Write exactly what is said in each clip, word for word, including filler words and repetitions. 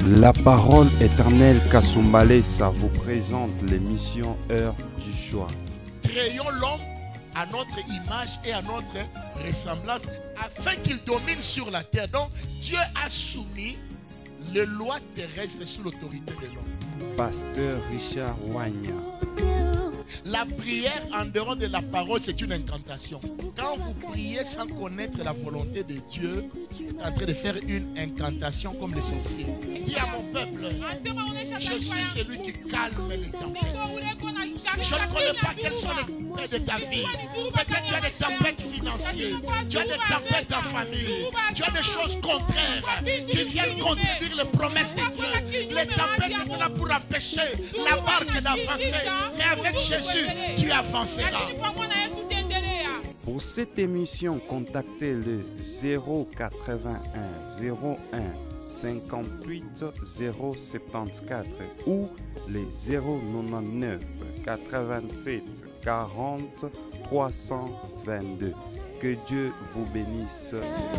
La parole éternelle Kassumbale, ça vous présente l'émission Heure du choix. Créons l'homme à notre image et à notre ressemblance afin qu'il domine sur la terre. Donc Dieu a soumis les lois terrestres sous l'autorité de l'homme. Pasteur Richard Wagner. La prière en dehors de la parole, c'est une incantation. Quand vous priez sans connaître la volonté de Dieu, vous êtes en train de faire une incantation comme les sorciers. Dis à mon peuple, je suis celui qui calme les tempêtes. Je ne connais pas quelles sont les tempêtes de ta vie. Peut-être tu as des tempêtes financières, tu as des tempêtes en famille, tu as des choses contraires qui viennent contredire les promesses de Dieu. Les tempêtes étaient là pour empêcher la barque d'avancer. Mais avec Jésus, tu avanceras. Pour cette émission, contactez le zéro quatre-vingt-un zéro un cinquante-huit zéro soixante-quatorze ou le zéro quatre-vingt-neuf quatre-vingt-sept quarante trois cent vingt-deux. Que Dieu vous bénisse.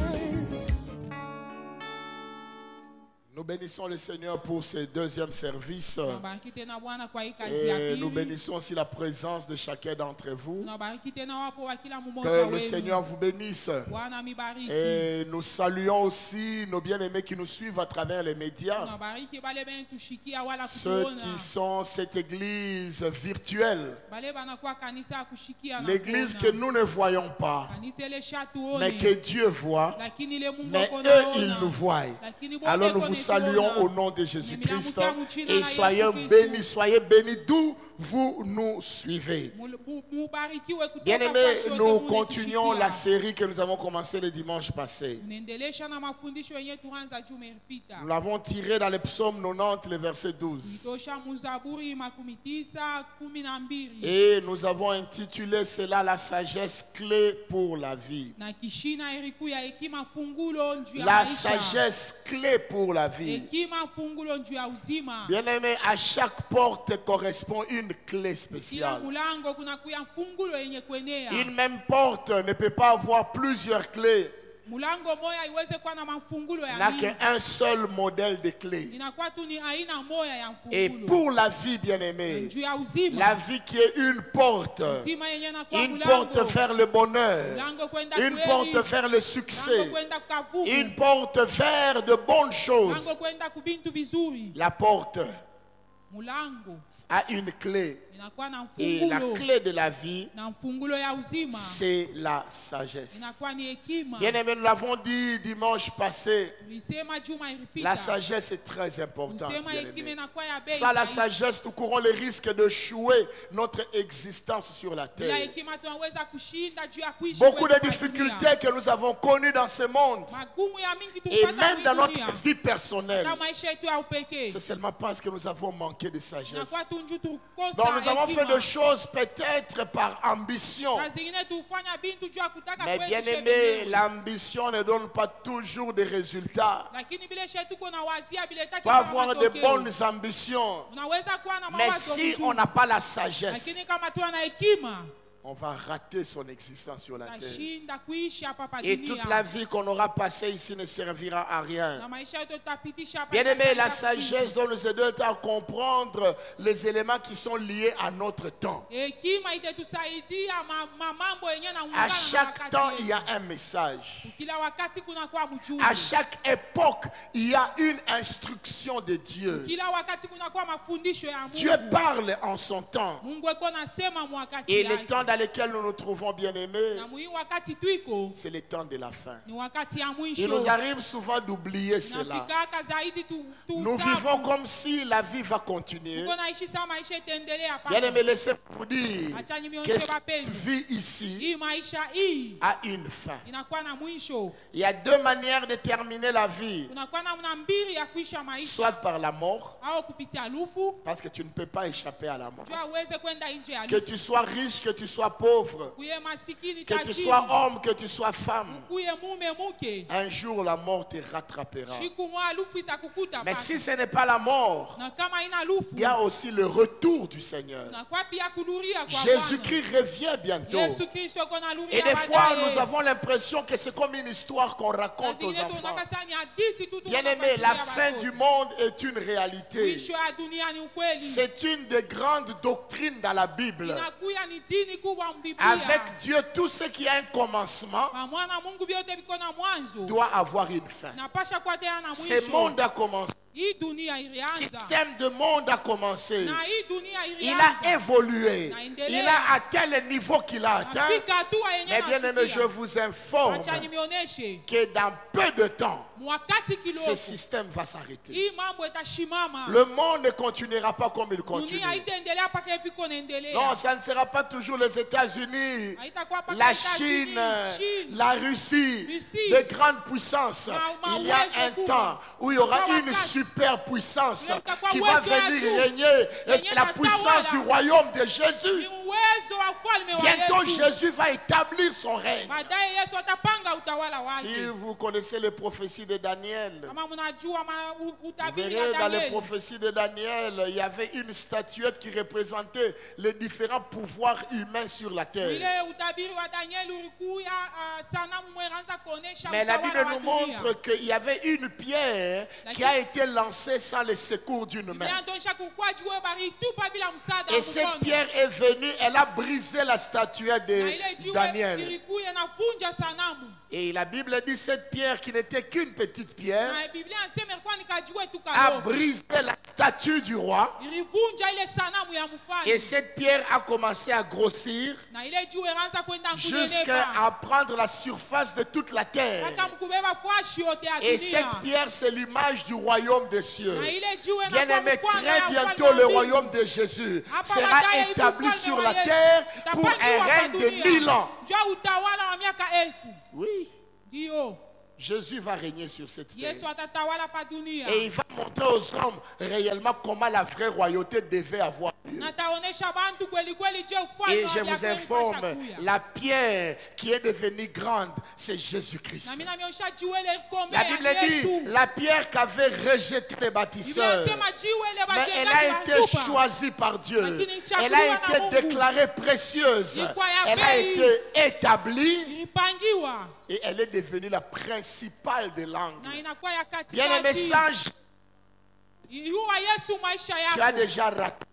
Nous bénissons le Seigneur pour ce deuxième service. Et nous bénissons aussi la présence de chacun d'entre vous. Que le Seigneur vous bénisse. Et nous saluons aussi nos bien-aimés qui nous suivent à travers les médias. Ceux qui sont cette église virtuelle. L'église que nous ne voyons pas, mais que Dieu voit. Mais eux, ils nous voient. Alors nous vous saluons au nom de Jésus-Christ et soyez bénis, soyez bénis d'où vous nous suivez. Bien-aimés, nous continuons la série que nous avons commencée le dimanche passé. Nous l'avons tirée dans le psaume quatre-vingt-dix, le verset douze. Et nous avons intitulé cela la sagesse clé pour la vie. La sagesse clé pour la vie. Bien aimé, à chaque porte correspond une clé spéciale. Une même porte ne peut pas avoir plusieurs clés. N'a qu'un seul modèle de clé. Et pour la vie, bien aimée, la vie qui est une porte, une porte vers le bonheur, une porte vers le succès, une porte vers de bonnes choses. La porte a une clé. Et la clé de la vie, c'est la sagesse. Bien aimé, nous l'avons dit dimanche passé, la sagesse est très importante. Sans la sagesse, nous courons le risque de jouer notre existence sur la terre. Beaucoup de difficultés que nous avons connues dans ce monde et même dans notre vie personnelle, c'est seulement parce que nous avons manqué de sagesse. Donc nous avons fait des choses peut-être par ambition. Mais bien aimé, l'ambition ne donne pas toujours des résultats. On peut avoir de bonnes ambitions, mais si on n'a pas la sagesse, on va rater son existence sur la terre. Et toute la vie qu'on aura passée ici ne servira à rien. Bien aimé, la sagesse doit nous aider à comprendre les éléments qui sont liés à notre temps. À chaque temps, il y a un message. À chaque époque, il y a une instruction de Dieu. Dieu parle en son temps. Et le temps dans lequel nous nous trouvons, bien aimés, c'est le temps de la fin. Il nous arrive souvent d'oublier cela. Nous vivons comme si la vie va continuer. Bien aimé, laissez-moi dire que cette vie ici a une fin. Il y a deux manières de terminer la vie. Soit par la mort, parce que tu ne peux pas échapper à la mort. Que tu sois riche, que tu sois sois pauvre, que tu sois homme, que tu sois femme, un jour la mort te rattrapera. Mais si ce n'est pas la mort, il y a aussi le retour du Seigneur. Jésus-Christ revient bientôt. Et des fois, nous avons l'impression que c'est comme une histoire qu'on raconte aux enfants. Bien-aimé, la fin du monde est une réalité. C'est une des grandes doctrines dans la Bible. Avec Dieu, tout ce qui a un commencement doit avoir une fin. Ce monde a commencé. Le système de monde a commencé. Il a évolué. Il a atteint le niveau qu'il a atteint. Mais bien aimé, je vous informe que dans peu de temps, ce système va s'arrêter. Le monde ne continuera pas comme il continue. Non, ça ne sera pas toujours les États-Unis, la Chine, la Russie, des grandes puissances. Il y a un temps où il y aura une superpuissance qui va venir régner. Et c'est la puissance du royaume de Jésus. Bientôt, Jésus va établir son règne. Si vous connaissez les prophéties de Daniel, vous verrez dans les prophéties de Daniel, il y avait une statuette qui représentait les différents pouvoirs humains sur la terre. Mais la Bible nous montre qu'il y avait une pierre qui a été lancée sans le secours d'une main. Et cette pierre est venue, elle a brisé la statuette de Daniel. Et la Bible dit cette pierre qui n'était qu'une petite pierre a brisé la statue du roi. Et cette pierre a commencé à grossir jusqu'à prendre la surface de toute la terre. Et cette pierre, c'est l'image du royaume des cieux. Bien aimé, très bientôt le royaume de Jésus sera établi sur la terre pour un règne de mille ans. Oui. Jésus va régner sur cette terre. Et il va montrer aux hommes réellement comment la vraie royauté devait avoir lieu. Et je vous informe, la pierre qui est devenue grande, c'est Jésus-Christ. La Bible dit, la pierre qu'avaient rejetée les bâtisseurs, mais elle a été choisie par Dieu. Elle a été déclarée précieuse. Elle a été établie. Et elle est devenue la principale des langues. Bien aimé, sage, tu as déjà raté.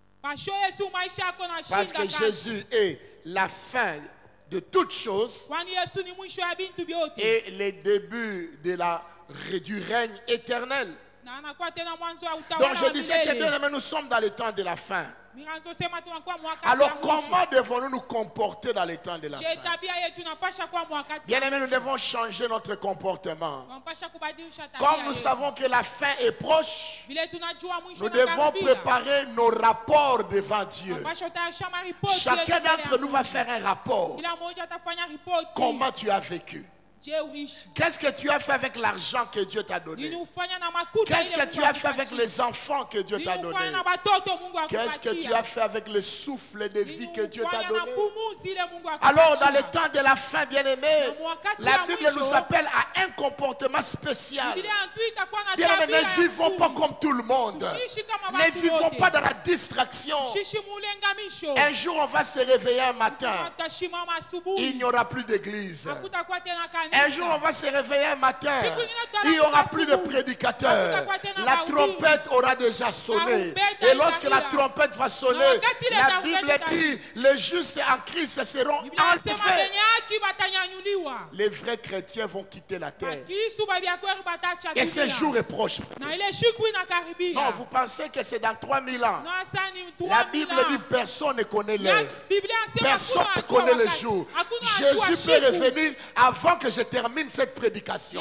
Parce que Jésus est la fin de toutes choses et le début de la, du règne éternel. Donc je disais que bien aimé, nous sommes dans le temps de la fin. Alors comment devons-nous nous comporter dans les temps de la fin? Bien aimé, nous devons changer notre comportement. Comme nous savons que la fin est proche, nous devons préparer nos rapports devant Dieu. Chacun d'entre nous va faire un rapport. Comment tu as vécu? Qu'est-ce que tu as fait avec l'argent que Dieu t'a donné? Qu'est-ce que tu as fait avec les enfants que Dieu t'a donné? Qu'est-ce que tu as fait avec le souffle de vie que Dieu t'a donné? Alors dans le temps de la fin, bien-aimé, la Bible nous appelle à un comportement spécial. Bien-aimé, ne vivons pas comme tout le monde. Ne vivons pas dans la distraction. Un jour on va se réveiller un matin, il n'y aura plus d'église. Un jour, on va se réveiller un matin. Il n'y aura plus de prédicateurs. La trompette aura déjà sonné. Et lorsque la trompette va sonner, la Bible dit, les justes en Christ seront enlevés. Les vrais chrétiens vont quitter la terre. Et ce jour est proche. Non, vous pensez que c'est dans trois mille ans. La Bible dit, personne ne connaît l'heure. Personne ne connaît le jour. Jésus peut revenir avant que je termine cette prédication.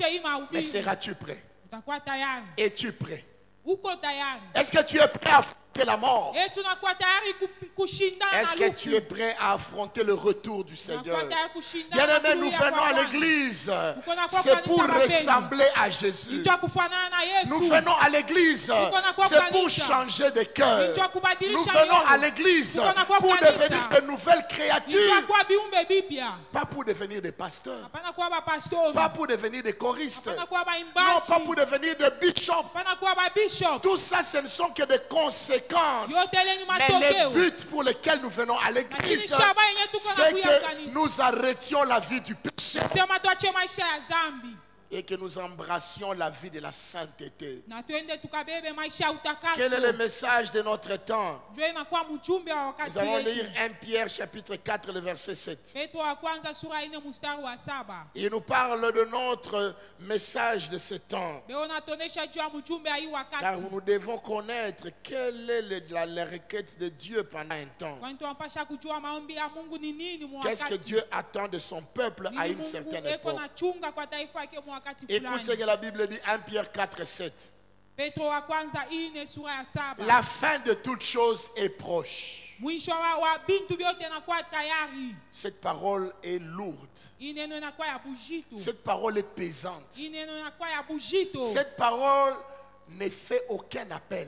Mais seras-tu prêt? Es-tu prêt? Est-ce que tu es prêt à affronter affronter la mort? Est-ce que tu es prêt à affronter le retour du Seigneur? Bien-aimés, nous venons à l'église. C'est pour ressembler à Jésus. Nous venons à l'église. C'est pour changer de cœur. Nous venons à l'église pour devenir de nouvelles créatures. Pas pour devenir des pasteurs. Pas pour devenir des choristes. Non, pas pour devenir des bishops. Tout ça, ce ne sont que des conséquences. Mais les buts pour lesquels nous venons à l'église, c'est que nous arrêtions la vie du péché et que nous embrassions la vie de la sainteté. Quel est le message de notre temps? Nous allons lire premier Pierre chapitre quatre, le verset sept. Il nous parle de notre message de ce temps. Car nous devons connaître quelle est la, la requête de Dieu pendant un temps. Qu'est-ce que Dieu attend de son peuple à une certaine époque? Écoute ce que la Bible dit, premier Pierre quatre, sept. La fin de toute chose est proche. Cette parole est lourde. Cette parole est pesante. Cette parole ne fait aucun appel.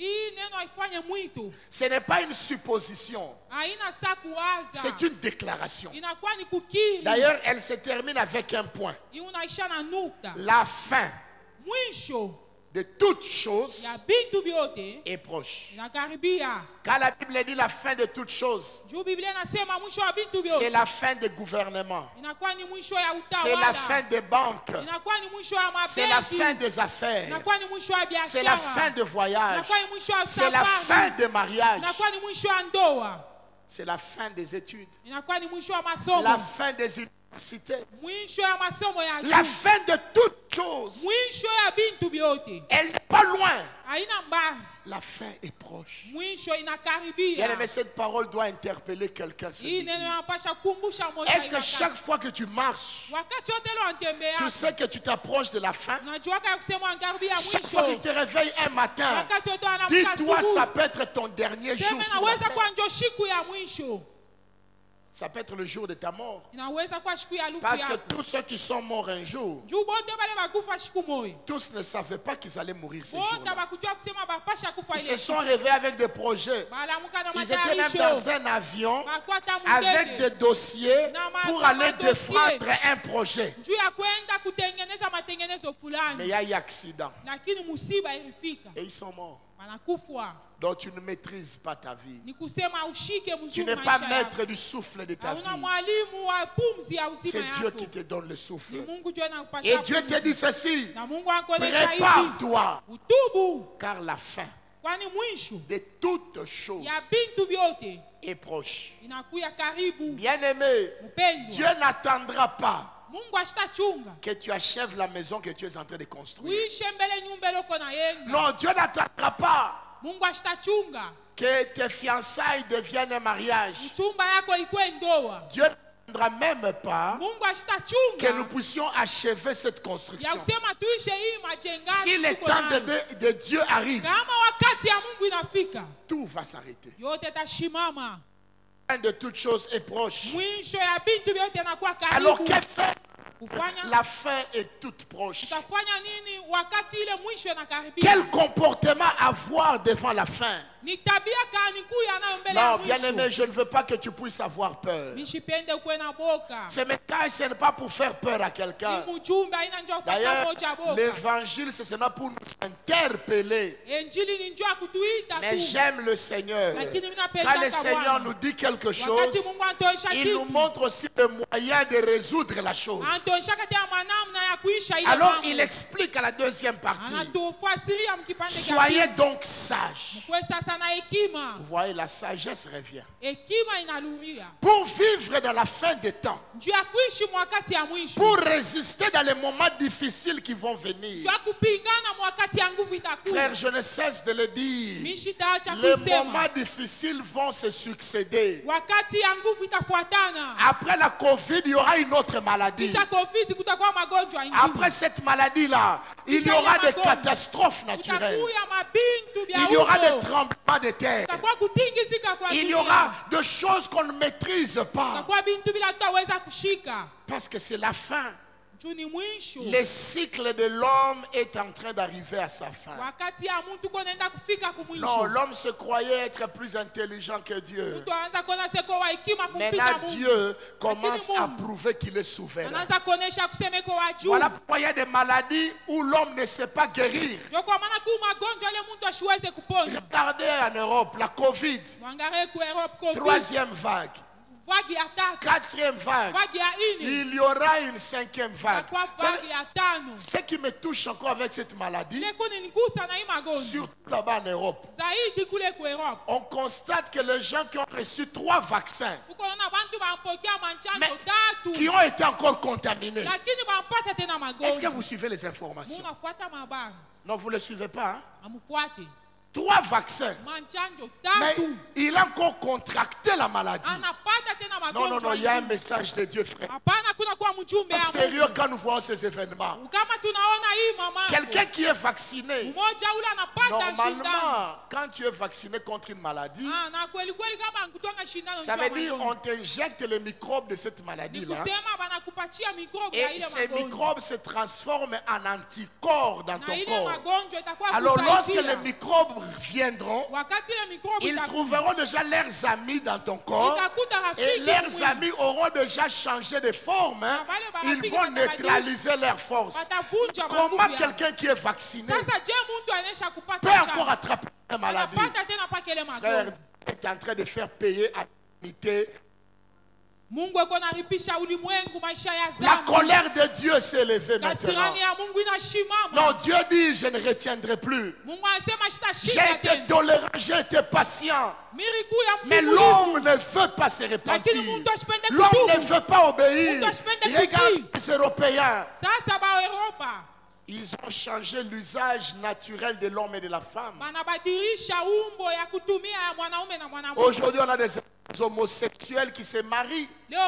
Ce n'est pas une supposition. C'est une déclaration. D'ailleurs, elle se termine avec un point. La fin de toutes choses est proche. Quand la Bible dit la fin de toutes choses, c'est la fin des gouvernements. C'est la fin des banques. C'est la fin des affaires. C'est la fin de voyage. C'est la fin des mariages. C'est la fin des études. La fin des universités. La fin de toutes choses. Elle n'est pas loin. La fin est proche. Bien-aimé, cette parole doit interpeller quelqu'un. Est-ce que chaque fois que tu marches, tu sais que tu t'approches de la fin? Chaque fois que tu te réveilles un matin, dis-toi, ça peut être ton dernier jour sur la terre. Ça peut être le jour de ta mort. Parce que tous ceux qui sont morts un jour, tous ne savaient pas qu'ils allaient mourir ce jour-là. Ils se sont réveillés avec des projets. Ils étaient même dans un avion avec des dossiers pour aller défendre un projet. Mais il y a eu un accident. Et ils sont morts. Donc tu ne maîtrises pas ta vie. Tu n'es pas maître du souffle de ta vie. C'est Dieu qui te donne le souffle. Et Dieu te dit ceci: prépare-toi, car la fin de toutes choses est proche. Bien-aimé, Dieu n'attendra pas que tu achèves la maison que tu es en train de construire. Non, Dieu n'attendra pas que tes fiançailles deviennent un mariage. Dieu n'attendra même pas que nous puissions achever cette construction. Si le temps de, de Dieu arrive, tout va s'arrêter. De toutes choses est proche. Alors qu'elle fait? La fin est toute proche. Quel comportement avoir devant la fin? Non, bien-aimé, je ne veux pas que tu puisses avoir peur. Ce message, ce n'est pas pour faire peur à quelqu'un. D'ailleurs, l'évangile, c'est seulement pour nous interpeller. Mais j'aime le Seigneur. Quand le Seigneur nous dit quelque chose, il nous montre aussi le moyen de résoudre la chose. Alors il explique à la deuxième partie: soyez donc sages. Vous voyez, la sagesse revient. Pour vivre dans la fin des temps, pour résister dans les moments difficiles qui vont venir, Frère, je ne cesse de le dire. Les moments difficiles vont se succéder. Après la Covid, il y aura une autre maladie. Après cette maladie-là, il y aura des catastrophes naturelles. Il y aura des tremblements de terre. Il y aura des choses qu'on ne maîtrise pas. Parce que c'est la fin. Le cycle de l'homme est en train d'arriver à sa fin. Non, l'homme se croyait être plus intelligent que Dieu. Maintenant, Dieu commence à prouver qu'il est souverain. Voilà pourquoi il y a des maladies où l'homme ne sait pas guérir. Regardez en Europe, la Covid, troisième vague. Quatrième vague, il y aura une cinquième vague. Ce qui me touche encore avec cette maladie, surtout là-bas en Europe, on constate que les gens qui ont reçu trois vaccins, mais qui ont été encore contaminés. Est-ce que vous suivez les informations? Non, vous ne les suivez pas. Hein? Trois vaccins. Mais il a encore contracté la maladie. Non, non, non, il y a un message de Dieu, frère. C'est sérieux quand nous voyons ces événements. Quelqu'un qui est vacciné, normalement, quand tu es vacciné contre une maladie, ça veut dire qu'on t'injecte les microbes de cette maladie-là. Et ces microbes se transforment en anticorps dans ton corps. Alors lorsque les microbes viendront, ils trouveront déjà leurs amis dans ton corps et leurs amis auront déjà changé de forme. Hein. Ils vont neutraliser leur force. Comment quelqu'un qui est vacciné peut encore attraper la maladie? Frère, est en train de faire payer à l'humanité. La colère de Dieu s'est élevée maintenant. Non, Dieu dit, je ne retiendrai plus. J'ai été tolérant, j'ai été patient. Mais l'homme ne veut pas se repentir. L'homme ne veut pas obéir. Regarde les Européens. Ils ont changé l'usage naturel de l'homme et de la femme. Aujourd'hui, on a des homosexuels qui se marient.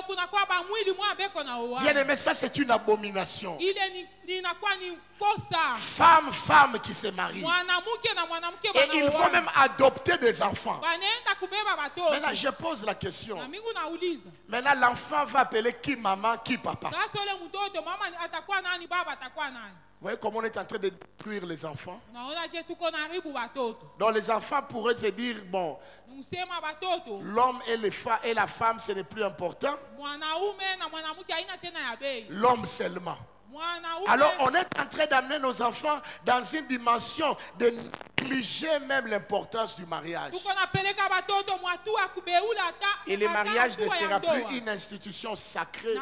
Bien aimé, ça c'est une abomination. Femmes, femmes qui se marient. Et ils vont même adopter des enfants. Maintenant, je pose la question. Maintenant, l'enfant va appeler qui maman, qui papa. Vous voyez comment on est en train de détruire les enfants? Donc les enfants pourraient se dire, bon, l'homme et, et la femme, ce n'est plus important. L'homme seulement. Alors on est en train d'amener nos enfants dans une dimension de négliger même l'importance du mariage. Et le mariage ne sera plus une institution sacrée.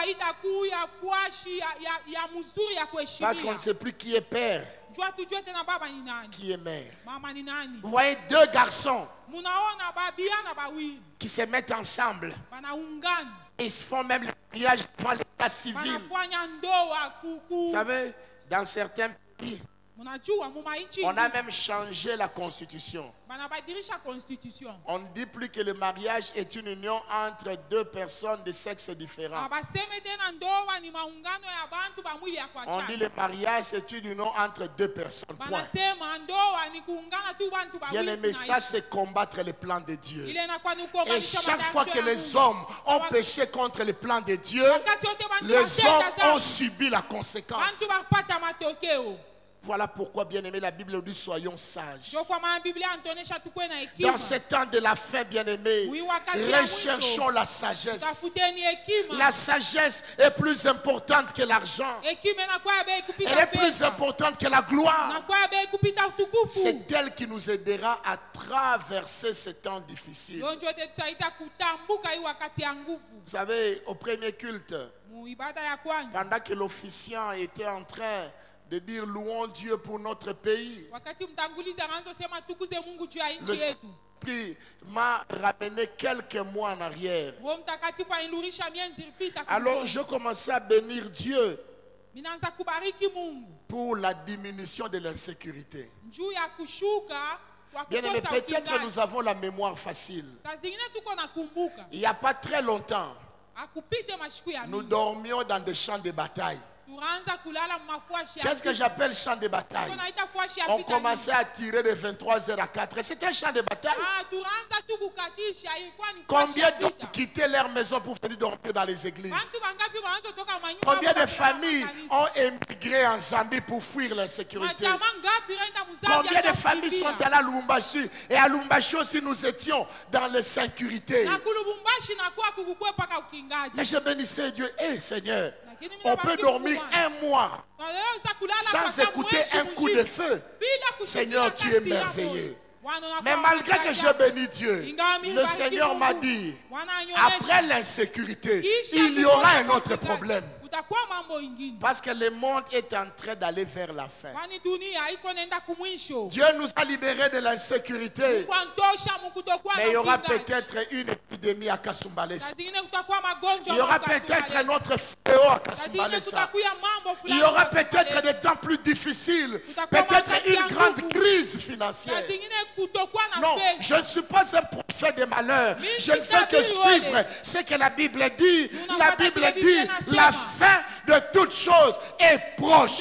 Parce qu'on ne sait plus qui est père, qui est mère. Vous voyez deux garçons qui se mettent ensemble. Ils se font même le mariage devant l'état civil. Vous savez, dans certains pays, on a même changé la constitution. On ne dit plus que le mariage est une union entre deux personnes de sexe différents. On dit le mariage c'est une union entre deux personnes. Point. Bien aimé, ça c'est combattre les plans de Dieu. Et chaque fois que les hommes ont péché contre les plans de Dieu, les hommes ont subi la conséquence. Voilà pourquoi, bien aimé, la Bible dit soyons sages. Dans ce temps de la fin, bien aimé, recherchons la sagesse. La sagesse est plus importante que l'argent. Elle est plus importante que la gloire. C'est elle qui nous aidera à traverser ces temps difficiles. Vous savez, au premier culte, pendant que l'officiant était en train de dire louons Dieu pour notre pays, le Esprit m'a ramené quelques mois en arrière. Alors je commençais à bénir Dieu. pour la diminution de l'insécurité. Bien aimé, peut-être nous avons la mémoire facile. Il n'y a pas très longtemps, nous dormions dans des champs de bataille. Qu'est-ce que j'appelle champ de bataille? On commençait à tirer de vingt-trois heures à quatre heures. C'était un champ de bataille. Combien d'hommes quittaient leur maison pour venir dormir dans les églises? Combien de familles ont émigré en Zambie pour fuir l'insécurité? Combien de familles sont allées à Lubumbashi? Et à Lubumbashi aussi nous étions dans l'insécurité. Mais je bénissais Dieu. Eh hey, Seigneur, on peut dormir un mois sans écouter un coup de feu. Seigneur, tu es merveilleux. Mais malgré que je bénis Dieu, le Seigneur m'a dit, après l'insécurité, il y aura un autre problème. Parce que le monde est en train d'aller vers la fin. Dieu nous a libérés de l'insécurité. Mais il y aura peut-être une épidémie à Kasumbalesa. Il y aura peut-être un autre fléau à Kasumbalesa. Il y aura peut-être des temps plus difficiles. Peut-être une grande crise financière. Non, je ne suis pas un prophète de malheur. Je ne fais que suivre ce que la Bible dit. La Bible dit la fin de toutes choses est proche.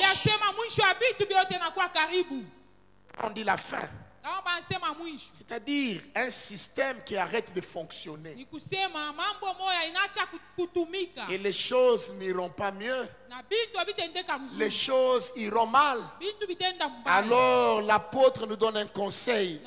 On dit la fin. C'est-à-dire un système qui arrête de fonctionner. Et les choses n'iront pas mieux. Les choses iront mal. Alors l'apôtre nous donne un conseil.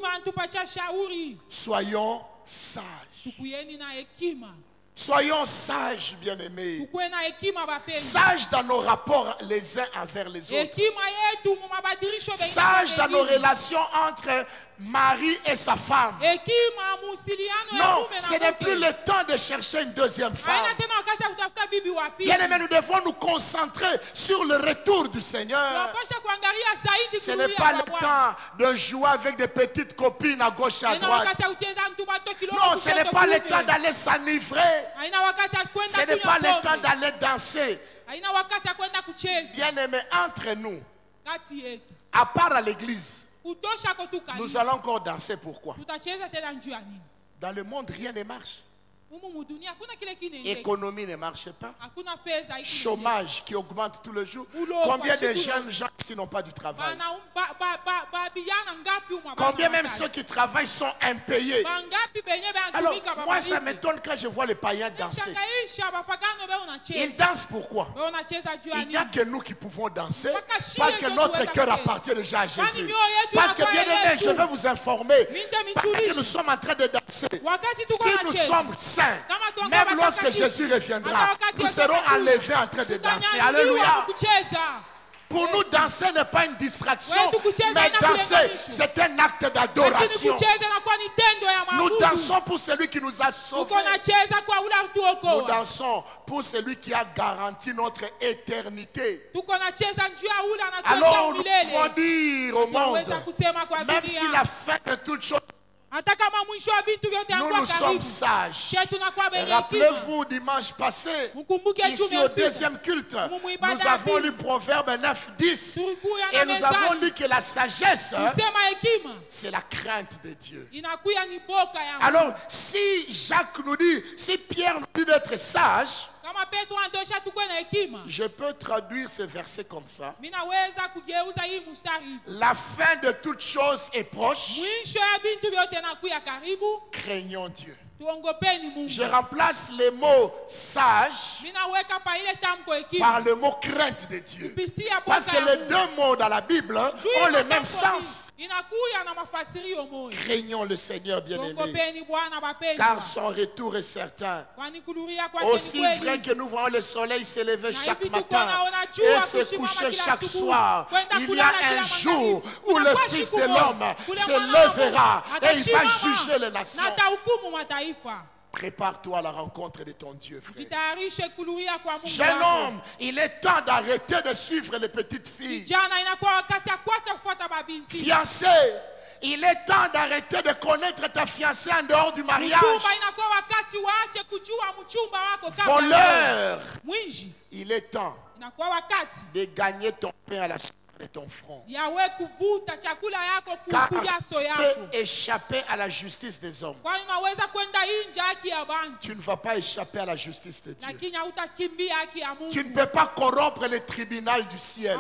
Soyons sages. Soyons sages, bien-aimés. Sages dans nos rapports les uns envers les autres. Sages dans nos relations entre mari et sa femme. Non, ce n'est plus le temps de chercher une deuxième femme. Bien-aimés, nous devons nous concentrer sur le retour du Seigneur. Ce n'est pas le temps de jouer avec des petites copines à gauche et à droite. Non, ce n'est pas le temps d'aller s'enivrer. Ce n'est pas le temps d'aller danser. Bien-aimés, entre nous, à part à l'église, nous allons encore danser. Pourquoi? Dans le monde, rien ne marche. Économie ne marche pas. Chômage qui augmente tous les jours. Combien de jeunes gens qui n'ont pas du travail? Combien même ceux qui travaillent sont impayés? Alors, moi, ça m'étonne quand je vois les païens danser. Ils dansent pourquoi? Il n'y a que nous qui pouvons danser parce que notre cœur appartient déjà à Jésus. Parce que, bien aimé, je vais vous informer, pendant que nous sommes en train de danser, si nous sommes saints, même lorsque Jésus reviendra, nous serons enlevés en train de danser. Alléluia. Pour nous, danser n'est pas une distraction, mais danser, c'est un acte d'adoration. Nous dansons pour celui qui nous a sauvés. Nous dansons pour celui qui a garanti notre éternité. Alors nous pouvons dire au monde, même si la fin de toutes choses, nous nous sommes sages. Rappelez-vous dimanche passé, ici au deuxième culte, nous avons lu Proverbe neuf dix et nous avons lu que la sagesse, c'est la crainte de Dieu. Alors si Jacques nous dit, si Pierre nous dit d'être sage, je peux traduire ce verset comme ça. La fin de toutes choses est proche. Craignons Dieu. Je remplace les mots sage par le mot crainte de Dieu. Parce que les deux mots dans la Bible ont le même sens. Craignons le Seigneur bien-aimé, car son retour est certain. Aussi vrai que nous voyons le soleil s'élever chaque matin et se coucher chaque soir, il y a un jour où le Fils de l'homme se lèvera et il va juger les nations. Prépare-toi à la rencontre de ton Dieu, frère. Jeune homme, il est temps d'arrêter de suivre les petites filles. Fiancé, Il est temps d'arrêter de connaître ta fiancée en dehors du mariage. Voleur. Il est temps de gagner ton pain à la chair de ton front. Car tu peux échapper à la justice des hommes. Tu ne vas pas échapper à la justice de Dieu. Tu ne peux pas corrompre le tribunal du ciel.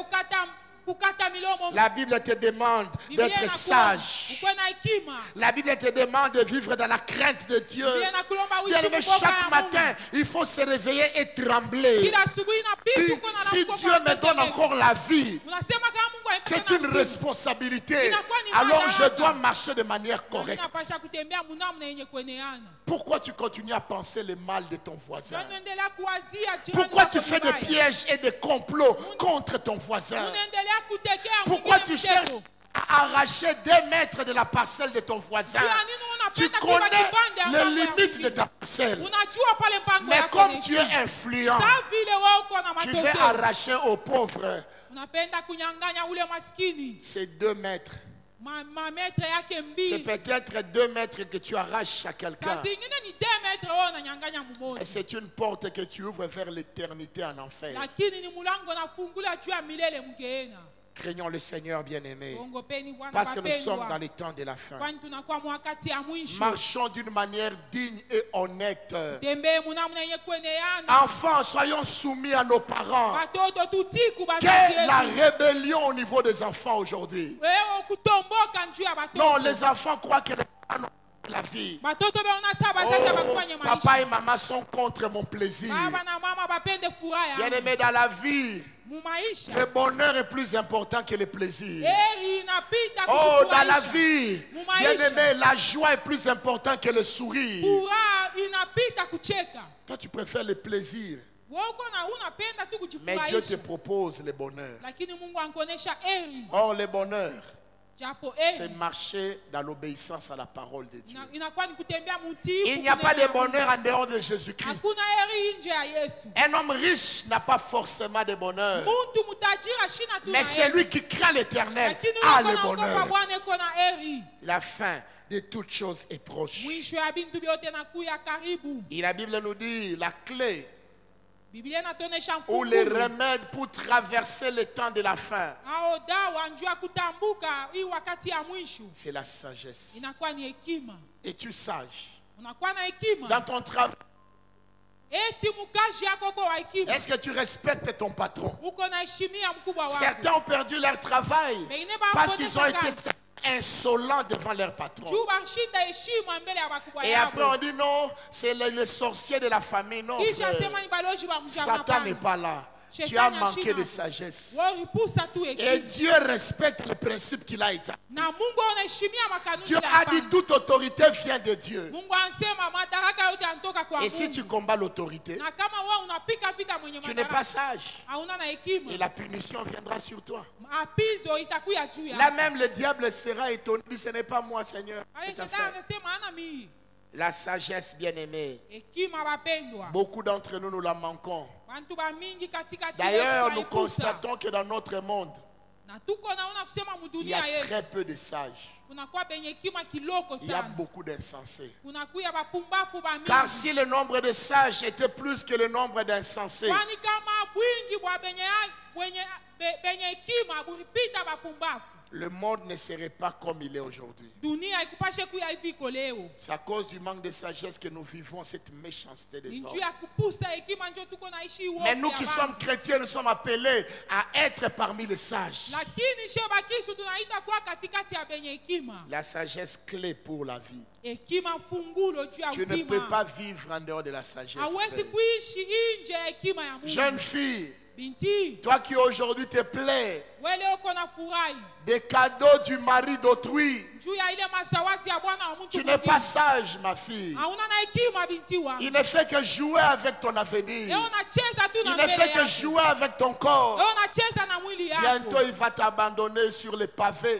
La Bible te demande d'être sage. La Bible te demande de vivre dans la crainte de Dieu. Bien-aimé, chaque matin, il faut se réveiller et trembler. Si Dieu me donne encore la vie, c'est une responsabilité. Alors je dois marcher de manière correcte. Pourquoi tu continues à penser le mal de ton voisin? Pourquoi tu fais des pièges et des complots contre ton voisin? Pourquoi tu cherches à arracher des mètres de la parcelle de ton voisin? Tu connais les limites de ta parcelle. Mais comme tu es influent, tu veux arracher aux pauvres ces deux mètres. C'est peut-être deux mètres que tu arraches à quelqu'un. Et c'est une porte que tu ouvres vers l'éternité en enfer. Craignons le Seigneur bien-aimé, parce que nous sommes dans les temps de la fin. Marchons d'une manière digne et honnête. Enfants, soyons soumis à nos parents. Quelle est la rébellion au niveau des enfants aujourd'hui? Non, les enfants croient que les parents n'ont pas la vie. Oh, papa et maman sont contre mon plaisir. Bien-aimé, dans la vie, le bonheur est plus important que le plaisir. Oh, dans la vie, bien-aimé, la joie est plus importante que le sourire. Toi, tu préfères le plaisir. Mais Dieu te propose le bonheur. Or, le bonheur, c'est marcher dans l'obéissance à la parole de Dieu. Il n'y a pas de bonheur en dehors de Jésus-Christ. Un homme riche n'a pas forcément de bonheur. Mais celui qui craint l'Éternel a le bonheur. La fin de toutes choses est proche. Et la Bible nous dit la clé ou les remèdes pour traverser le temps de la fin, c'est la sagesse. Es-tu sage dans ton travail? Est-ce que tu respectes ton patron? Certains ont perdu leur travail parce qu'ils ont été insolents devant leur patron. Et après on dit non, c'est le, le sorcier de la famille. Non, frère. Satan n'est pas là. Tu as manqué de sagesse. Et Dieu respecte le principe qu'il a établi. Dieu a dit toute autorité vient de Dieu. Et si tu combats l'autorité, tu n'es pas sage. Et la punition viendra sur toi. Là même le diable sera étonné. Ce n'est pas moi, Seigneur. La sagesse, bien-aimée, beaucoup d'entre nous, nous la manquons. D'ailleurs, nous constatons que dans notre monde, il y a très peu de sages. Il y a beaucoup d'insensés. Car si le nombre de sages était plus que le nombre d'insensés, le monde ne serait pas comme il est aujourd'hui. C'est à cause du manque de sagesse que nous vivons cette méchanceté des hommes. Mais nous qui sommes chrétiens, nous sommes appelés à être parmi les sages. La sagesse clé pour la vie. Tu ne peux pas vivre en dehors de la sagesse. Jeune fille, toi qui aujourd'hui te plais des cadeaux du mari d'autrui, tu n'es pas sage, ma fille. Il ne fait que jouer avec ton avenir. Il ne fait que jouer avec ton corps. Bientôt il va t'abandonner sur les pavés.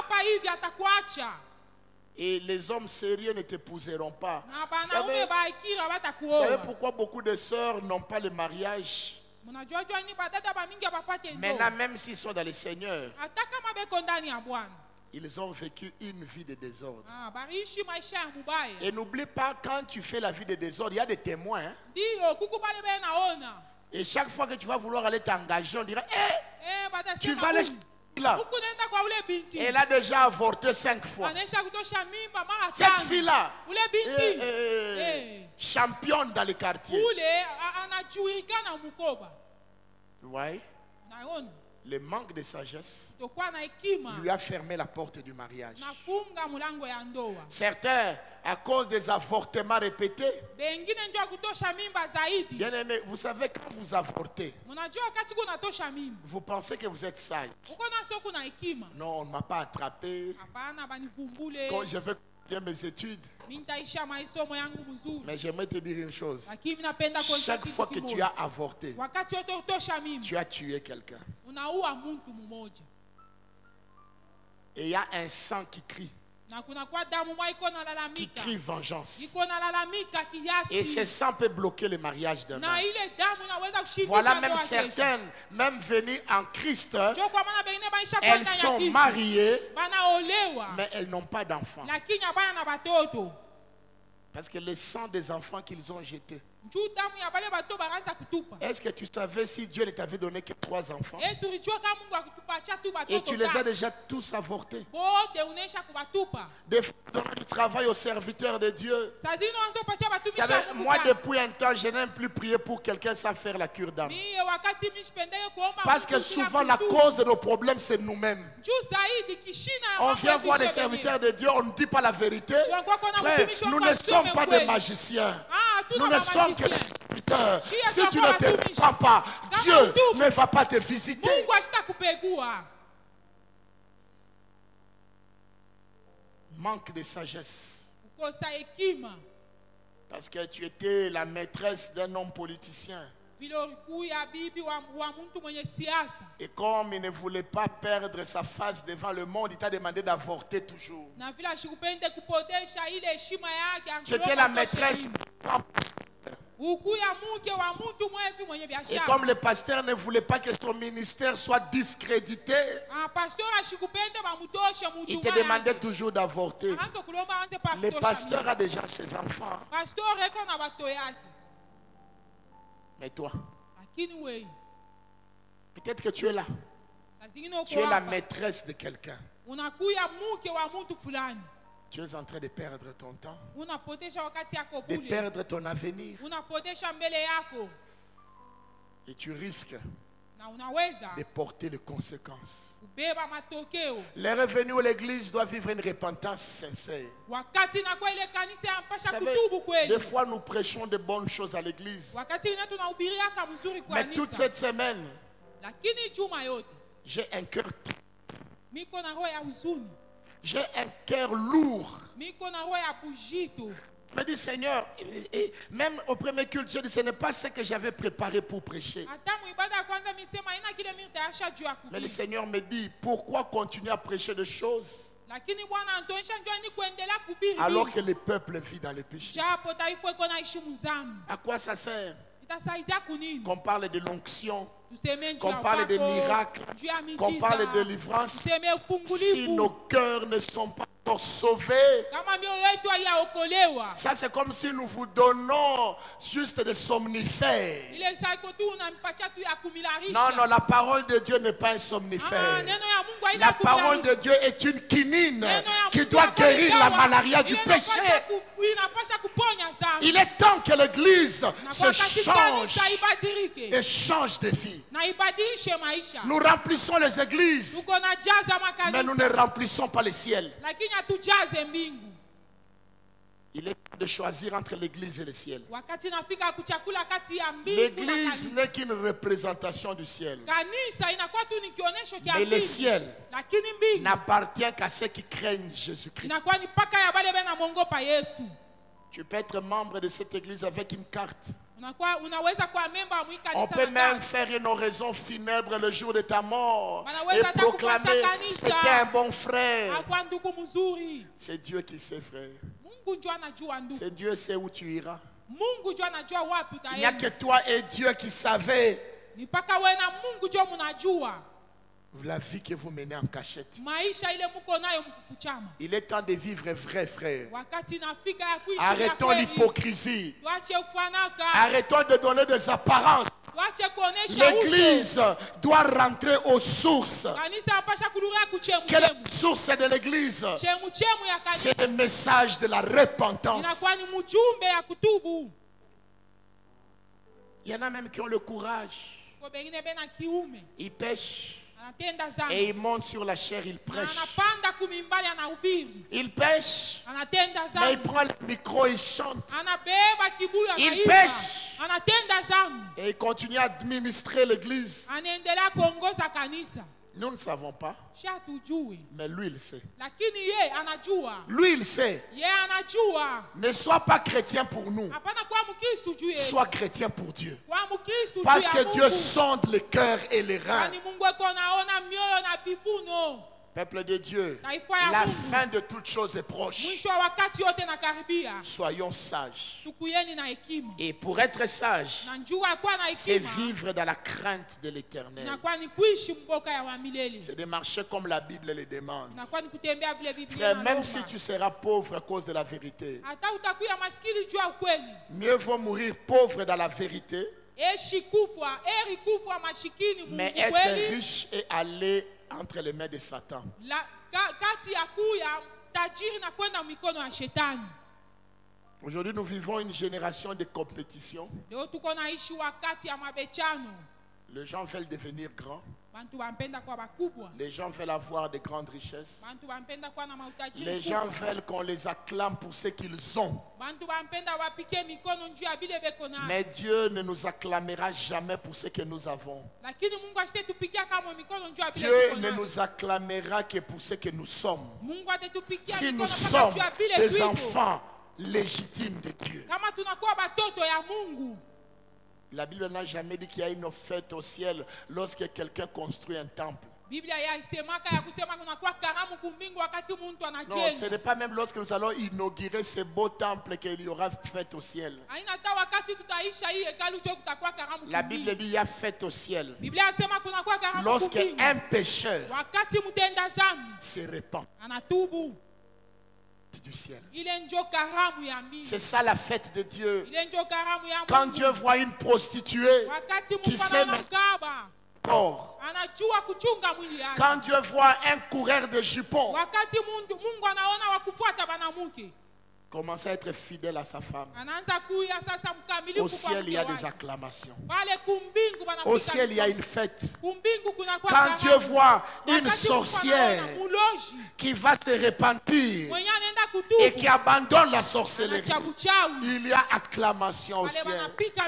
Et les hommes sérieux ne t'épouseront pas. Vous savez, vous savez pourquoi beaucoup de sœurs n'ont pas le mariage? Maintenant, même s'ils sont dans le Seigneur, Ils ont vécu une vie de désordre. Et n'oublie pas, quand tu fais la vie de désordre, il y a des témoins. Hein? Et chaque fois que tu vas vouloir aller t'engager, on dirait, hé, hey, tu vas aller là. Elle a déjà avorté cinq fois. Cette fille-là est, est championne dans les quartiers. Ouais. Le manque de sagesse lui a fermé la porte du mariage. Certains, à cause des avortements répétés, bien aimé, vous savez, quand vous avortez, vous pensez que vous êtes sage. Non, on ne m'a pas attrapé. Quand je fais bien mes études. Mais j'aimerais te dire une chose. Chaque fois que tu as avorté, tu as tué quelqu'un. Et il y a un sang qui crie. Qui crie vengeance. Et ce sang peut bloquer le mariage d'un homme. Voilà même certaines, même venues en Christ, elles sont mariées, mais elles n'ont pas d'enfants. Parce que le sang des enfants qu'ils ont jeté. Est-ce que tu savais si Dieu ne t'avait donné que trois enfants? Et tu les as déjà tous avortés. Des fois, tu donnes du travail aux serviteurs de Dieu. Vous savez, moi, depuis un temps, je n'aime plus prier pour quelqu'un sans faire la cure d'âme. Parce que souvent, la cause de nos problèmes, c'est nous-mêmes. On vient voir des serviteurs de Dieu, on ne dit pas la vérité. Frère, nous ne sommes pas des magiciens. Nous ne sommes que des serviteurs. Si tu ne te prends pas, Dieu ne va pas te visiter. Manque de sagesse. Parce que tu étais la maîtresse d'un homme politicien. Et comme il ne voulait pas perdre sa face devant le monde, il t'a demandé d'avorter toujours. Tu étais la maîtresse. Et comme le pasteur ne voulait pas que son ministère soit discrédité, il te demandait toujours d'avorter. Le pasteur a déjà ses enfants. Mais toi, peut-être que tu es là. Tu es la maîtresse de quelqu'un. Tu es en train de perdre ton temps, de perdre ton avenir. Et tu risques de porter les conséquences. Les revenus à l'église doivent vivre une repentance sincère. Vous savez, des fois nous prêchons de bonnes choses à l'église. Mais toute cette semaine, j'ai un cœur triste. J'ai un cœur lourd. Je me dis, Seigneur, et même au premier culte, je dis, ce n'est pas ce que j'avais préparé pour prêcher. Mais le Seigneur me dit, pourquoi continuer à prêcher des choses alors que le peuple vit dans le péché? À quoi ça sert? Qu'on parle de l'onction, qu'on parle de miracles, qu'on parle de délivrance, si nos cœurs ne sont pas encore sauvés. Ça, c'est comme si nous vous donnons juste des somnifères. Non, non, la parole de Dieu n'est pas un somnifère. La parole de Dieu est une quinine qui doit guérir la malaria du péché. Il est temps que l'Église se change et change de vie. Nous remplissons les églises, mais nous ne remplissons pas les ciels. Il est temps de choisir entre l'église et le ciel. L'église n'est qu'une représentation du ciel. Mais le ciel n'appartient qu'à ceux qui craignent Jésus-Christ. Tu peux être membre de cette église avec une carte. On peut même faire une oraison funèbre le jour de ta mort et proclamer c'était un bon frère. C'est Dieu qui sait, frère. C'est Dieu sait où tu iras. Il n'y a que toi et Dieu qui savez. La vie que vous menez en cachette. Il est temps de vivre vrai, frère. Arrêtons l'hypocrisie. Arrêtons de donner des apparences. L'église doit rentrer aux sources. Quelle est la source de l'église? C'est le message de la repentance. Il y en a même qui ont le courage. Ils pêchent. Et ils montent sur la chair, ils prêchent. Ils pêchent, mais ils prennent le micro, ils chantent. Ils pêchent et ils continuent à administrer l'église. Nous ne savons pas, mais lui il sait. Lui il sait. Ne sois pas chrétien pour nous, sois chrétien pour Dieu. Parce que Dieu sonde les cœurs et les reins. Peuple de Dieu, la fin de toutes choses est proche. Soyons sages. Et pour être sage, c'est vivre dans la crainte de l'Éternel. C'est de marcher comme la Bible le demande. Frère, même si tu seras pauvre à cause de la vérité, mieux vaut mourir pauvre dans la vérité, mais être riche et aller entre les mains de Satan. Aujourd'hui, nous vivons une génération de compétition. Les gens veulent devenir grands. Les gens veulent avoir de grandes richesses. Les gens veulent qu'on les acclame pour ce qu'ils ont. Mais Dieu ne nous acclamera jamais pour ce que nous avons. Dieu ne nous acclamera que pour ce que nous sommes. Si nous sommes des enfants légitimes de Dieu. La Bible n'a jamais dit qu'il y a une fête au ciel lorsque quelqu'un construit un temple. Non, ce n'est pas même lorsque nous allons inaugurer ce beau temple qu'il y aura fête au ciel. La Bible dit qu'il y a fête au ciel lorsque un pécheur se répand du ciel. C'est ça la fête de Dieu. Quand Dieu voit une prostituée qui s'aime corps, quand Dieu voit un coureur de jupons commencer à être fidèle à sa femme, au ciel il y a des acclamations. Au ciel il y a une fête. Quand Dieu voit une sorcière qui va se repentir et qui abandonne la sorcellerie, il y a acclamation au ciel.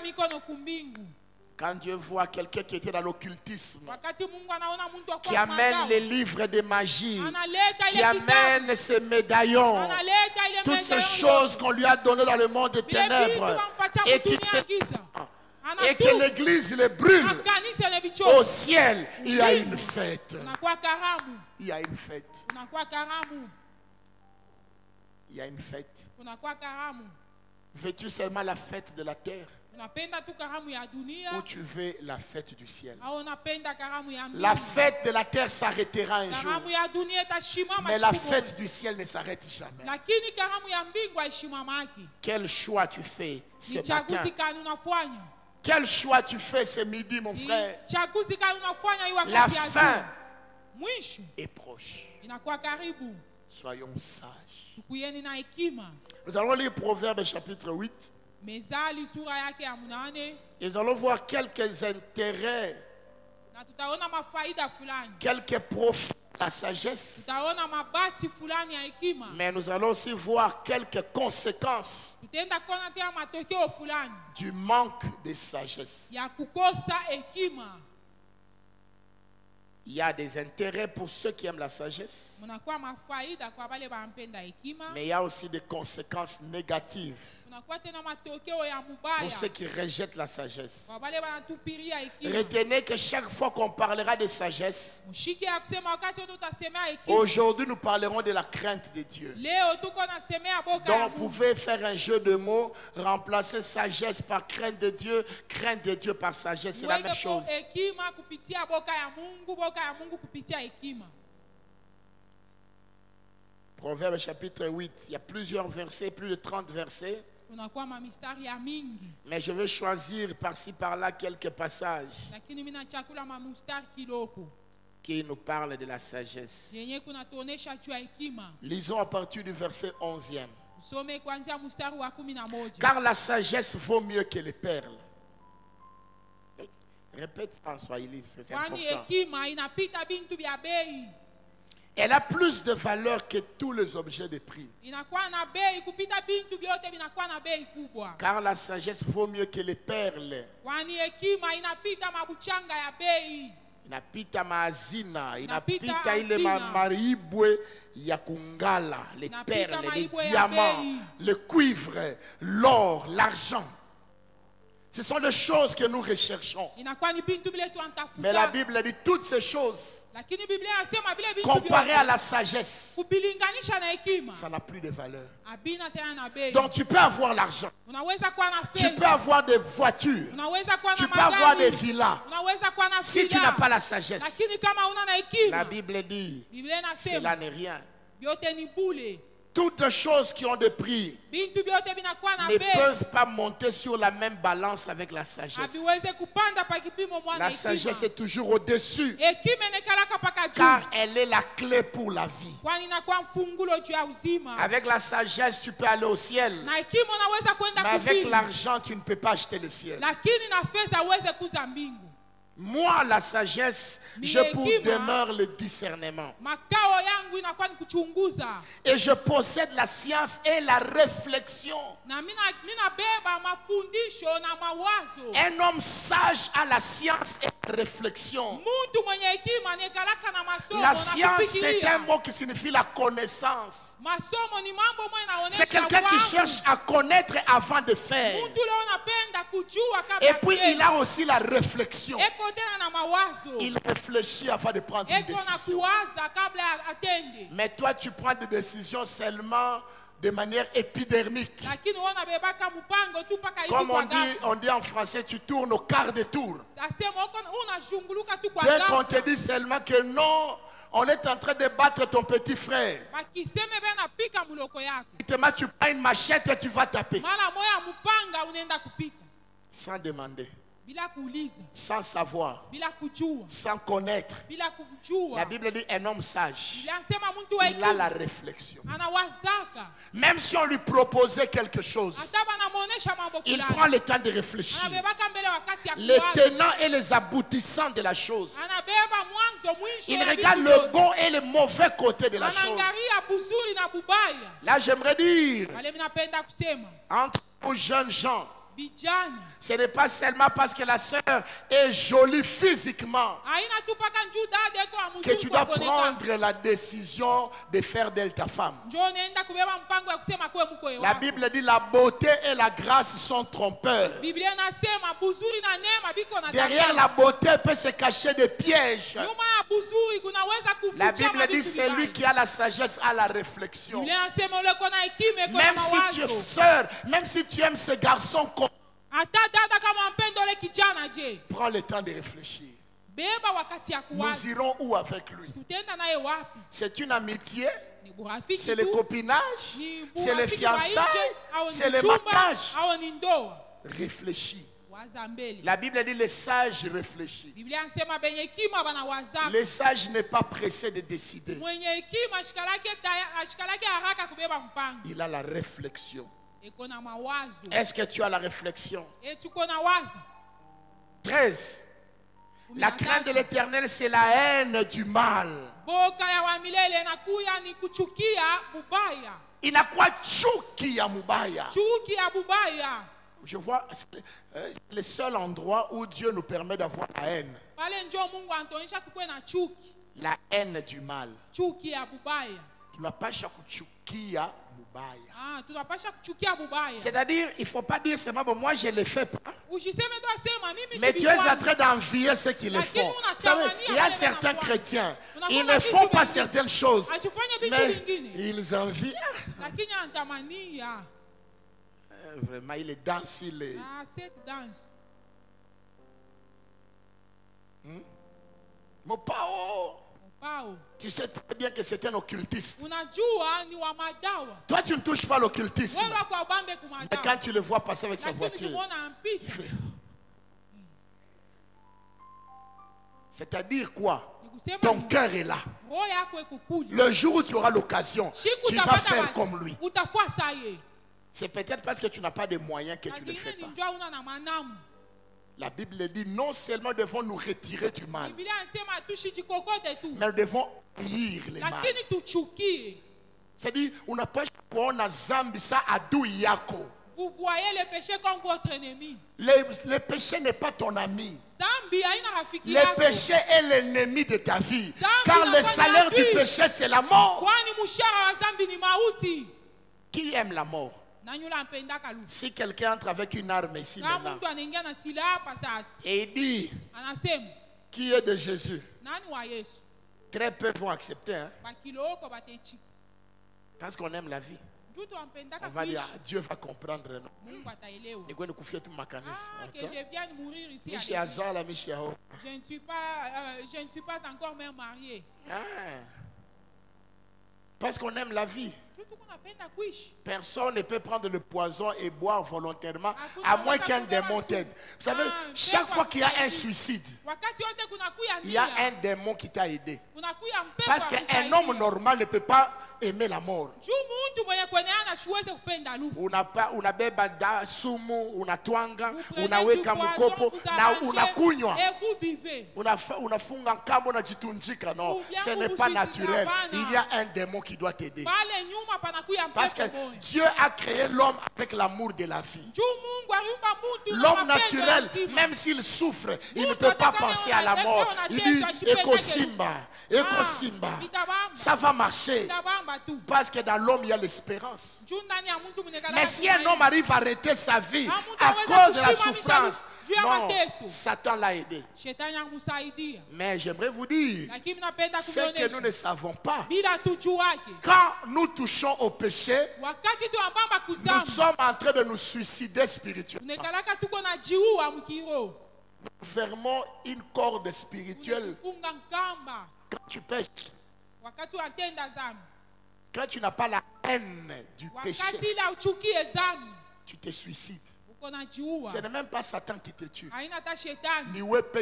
Quand Dieu voit quelqu'un qui était dans l'occultisme, qui amène les livres de magie, qui amène ses médaillons, toutes ces choses qu'on lui a données dans le monde des ténèbres, et, qui et que l'église les brûle, au ciel, il y a une fête. Il y a une fête. Il y a une fête. Veux-tu seulement la fête de la terre? Ou tu veux la fête du ciel? La fête de la terre s'arrêtera un jour, mais la fête du ciel ne s'arrête jamais. Quel choix tu fais ce matin? Quel choix tu fais ce midi, mon frère? La fin est proche. Soyons sages. Nous allons lire Proverbes chapitre huit. Et nous allons voir quelques intérêts, quelques profits de la sagesse. Mais nous allons aussi voir quelques conséquences du manque de sagesse. Il y a des intérêts pour ceux qui aiment la sagesse, mais il y a aussi des conséquences négatives Pour ceux qui rejettent la sagesse. Retenez que chaque fois qu'on parlera de sagesse, aujourd'hui nous parlerons de la crainte de Dieu. Donc vous pouvez faire un jeu de mots, remplacer sagesse par crainte de Dieu, crainte de Dieu par sagesse, c'est la même chose. Proverbe chapitre huit, il y a plusieurs versets, plus de trente versets. Mais je vais choisir par-ci par-là quelques passages qui nous parlent de la sagesse. Lisons à partir du verset onzième. Car la sagesse vaut mieux que les perles. Répète ça en swahili, c'est important. Elle a plus de valeur que tous les objets de prix. Car la sagesse vaut mieux que les perles. Inapita maazina, inapita ile maribwe ya kungala, les perles, les diamants, le cuivre, l'or, l'argent. Ce sont les choses que nous recherchons. Mais la Bible dit toutes ces choses comparées à la sagesse, ça n'a plus de valeur. Donc tu peux avoir l'argent, tu peux avoir des voitures, tu peux avoir des villas. Si tu n'as pas la sagesse, la Bible dit cela n'est rien. Toutes les choses qui ont des prix ne peuvent pas monter sur la même balance avec la sagesse. La sagesse est toujours au-dessus, car elle est la clé pour la vie. Avec la sagesse, tu peux aller au ciel, mais avec l'argent, tu ne peux pas acheter le ciel. Moi, la sagesse, je pour demeure le discernement. Et je possède la science et la réflexion. Un homme sage a la science et la réflexion. La science, c'est un mot qui signifie la connaissance. C'est quelqu'un qui cherche à connaître avant de faire. Et puis il a aussi la réflexion. Il réfléchit avant de prendre une décision. Mais toi, tu prends des décisions seulement de manière épidermique. Comme on dit, on dit en français, tu tournes au quart de tour. Dès qu'on te dit seulement que non, on est en train de battre ton petit frère. Tu prends une machette et tu vas taper. Sans demander. Sans savoir, sans connaître. La Bible dit un homme sage, il a la réflexion. Même si on lui proposait quelque chose, il prend le temps de réfléchir. Les tenants et les aboutissants de la chose. Il regarde le bon et le mauvais côté de la chose. Là, j'aimerais dire, entre aux jeunes gens, ce n'est pas seulement parce que la sœur est jolie physiquement que tu dois prendre la décision de faire d'elle ta femme. La Bible dit la beauté et la grâce sont trompeurs. Derrière la beauté peut se cacher des pièges. La Bible dit celui qui a la sagesse a la réflexion. Même si tu es sœur, même si tu aimes ce garçon, prends le temps de réfléchir. Nous irons où avec lui? C'est une amitié? C'est le copinage? C'est le fiançailles? C'est le mariage? Réfléchis. La Bible dit les sages réfléchissent. Le sage n'est pas pressé de décider. Il a la réflexion. Est-ce que tu as la réflexion? treize. La crainte de l'Éternel, c'est la haine du mal. Il n'a quoi chuki ya mubaya. Je vois, c'est le seul endroit où Dieu nous permet d'avoir la haine. La haine du mal. tunapasha kuchukia mubaya. Ah, tunapasha kuchukia mubaya. C'est-à-dire, il ne faut pas dire seulement bon, moi je ne le fais pas. Mais tu es en train d'envier ceux qui le font. Vous savez, il y a certains chrétiens, ils ne font pas certaines choses, mais ils envient. Vraiment, il est dans il est. Ah, cette danse. Hmm? Mopao. Tu sais très bien que c'est un occultiste. Toi, tu ne touches pas l'occultisme. Mais quand tu le vois passer avec sa voiture, tu fais. C'est-à-dire quoi? Ton cœur est là. Le jour où tu auras l'occasion, tu vas faire comme lui. C'est peut-être parce que tu n'as pas de moyens que tu ne le fais pas. La Bible dit non seulement devons nous retirer du mal, mais nous devons haïr les mal. C'est-à-dire, on n'a pas on zambi ça adou yako. Vous voyez le péché comme votre ennemi. Le, le péché n'est pas ton ami. Le péché est l'ennemi de ta vie. Car le salaire du péché, c'est la mort. Qui aime la mort? Si quelqu'un entre avec une arme ici maintenant, et il dit qui est de Jésus, très peu vont accepter. Hein? Parce qu'on aime la vie. On va dire, Dieu va comprendre. Non? Ah, que je viens de mourir ici. Je ne suis pas, euh, je ne suis pas encore même marié. Ah. Parce qu'on aime la vie. Personne ne peut prendre le poison et boire volontairement, à moins qu'un démon t'aide. Vous savez, chaque fois qu'il y a un suicide, il y a un démon qui t'a aidé. Parce qu'un homme normal ne peut pas aimer la mort. Unabeba da sumu, unatwanga, unaweka mkopo na unakunywa. Unafunga kama unajitunjika. Non, ce n'est pas naturel. Il y a un démon qui doit t'aider. Parce que Dieu a créé l'homme avec l'amour de la vie. L'homme naturel, même s'il souffre, il ne peut pas penser à la mort. Il dit, Eko Simba, Eko Simba, ça va marcher. Parce que dans l'homme, il y a l'espérance. Mais si un homme arrive à arrêter sa vie à cause de la souffrance, non, Satan l'a aidé. Mais j'aimerais vous dire, ce que nous ne savons pas, quand nous touchons au péché, nous sommes en train de nous suicider spirituellement. Nous fermons une corde spirituelle quand tu pêches. Quand tu n'as pas la haine du péché, tu te suicides. Ce n'est même pas Satan qui te tue. C'est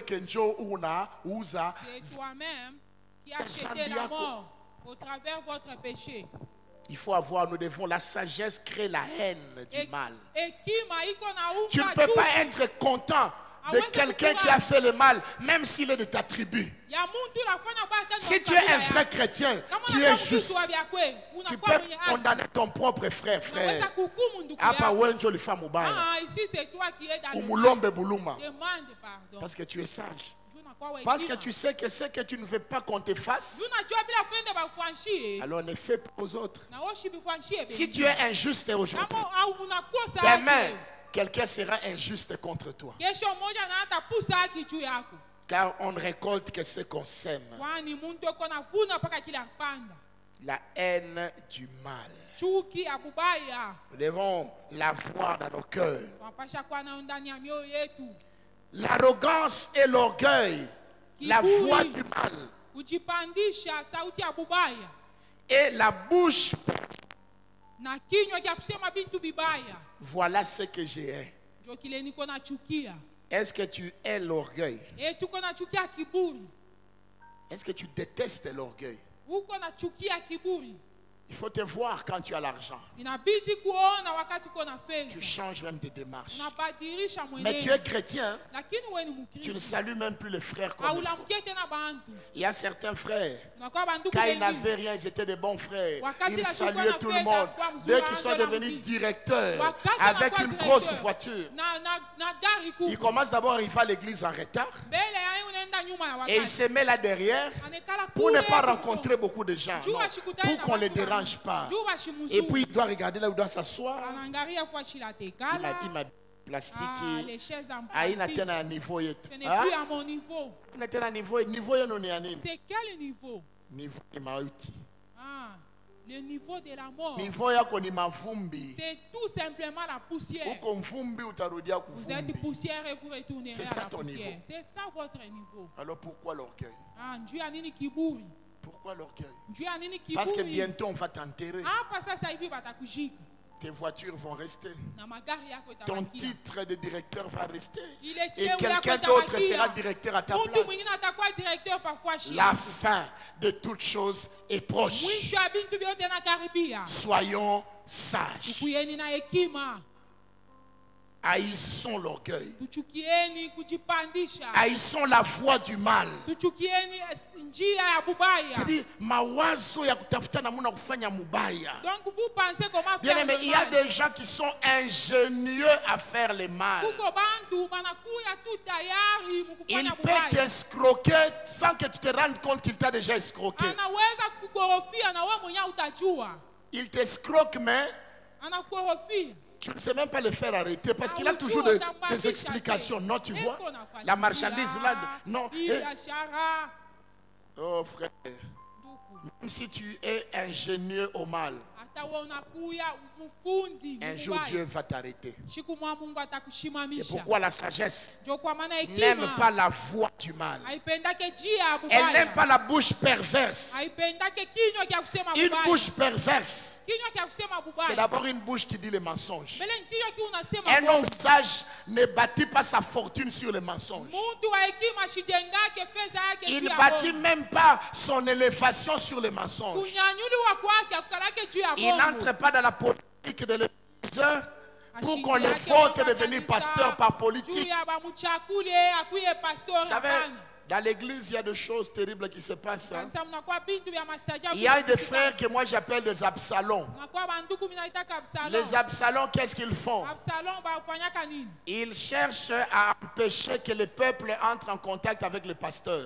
toi-même qui as acheté la mort au travers de votre péché. Il faut avoir, nous devons, la sagesse crée la haine du mal. Tu ne peux pas être content de quelqu'un qui a fait le mal, même s'il est de ta tribu. Si tu es un vrai chrétien, tu es juste. Tu peux condamner ton propre frère, frère. Ici c'est toi qui es dans le mal. Parce que tu es sage. Parce que tu sais que ce que tu ne veux pas qu'on te fasse, alors ne fais pas aux autres. Si tu es injuste aujourd'hui, demain, quelqu'un sera injuste contre toi. Car on ne récolte que ce qu'on sème. La haine du mal. Nous devons la voir dans nos cœurs. L'arrogance et l'orgueil, la voix du mal et la bouche. Voilà ce que j'ai. Est-ce que tu hais l'orgueil? Est-ce que tu détestes l'orgueil? Il faut te voir quand tu as l'argent. Tu changes même de démarche. Mais tu es chrétien. Tu ne salues même plus les frères comme il faut. Il y a certains frères, quand ils n'avaient rien, ils étaient des bons frères. Ils saluaient tout le monde. Dès qu'ils sont devenus directeurs, avec une grosse voiture, ils commencent d'abord à arriver à l'église en retard. Et ils se mettent là derrière pour ne pas rencontrer beaucoup de gens. Non, pour qu'on les dérange pas. Et puis il doit regarder là où il doit s'asseoir. Il m'a plastique. Ah, il n'atteint un niveau. Ce n'est plus à mon niveau. Il n'atteint un niveau. Niveau c'est quel niveau? Niveau de Mauti. Ah, le niveau de la mort. C'est tout simplement la poussière. Vous êtes poussière et vous retournez à la poussière. C'est ça votre niveau. Alors pourquoi l'orgueil? Ah, Dieu a nini kiburi. Pourquoi l'orgueil? Parce que bientôt on va t'enterrer. Tes voitures vont rester. Ton titre de directeur va rester. Et quelqu'un d'autre sera directeur à ta place. La fin de toutes choses est proche. Soyons sages. Haïssons l'orgueil. Haïssons la voie du mal. C'est-à-dire, mawazo ya kutafuta namuna kufanya mubaya. Donc vous pensez comment faire bien aimé, il y a des gens qui sont ingénieux à faire le mal. Il peut t'escroquer sans que tu te rendes compte qu'il t'a déjà escroqué. Il t'escroque, mais tu ne sais même pas le faire arrêter parce qu'il a toujours de, des explications. Non, tu vois, la marchandise là, non. Et, oh frère, même si tu es ingénieux au mal, un jour Dieu va t'arrêter. C'est pourquoi la sagesse n'aime pas la voix du mal. Elle n'aime pas la bouche perverse. Une bouche perverse, c'est d'abord une bouche qui dit les mensonges. Un homme sage ne bâtit pas sa fortune sur les mensonges. Il ne bâtit même pas son élévation sur les mensonges. Il n'entre pas dans la politique de l'Église pour qu'on le vote devenir pasteur par politique. Vous savez, dans l'église, il y a des choses terribles qui se passent. Hein? Il y a des frères que moi j'appelle des Absalons. Les Absalons, qu'est-ce qu'ils font? Ils cherchent à empêcher que le peuple entre en contact avec le pasteur.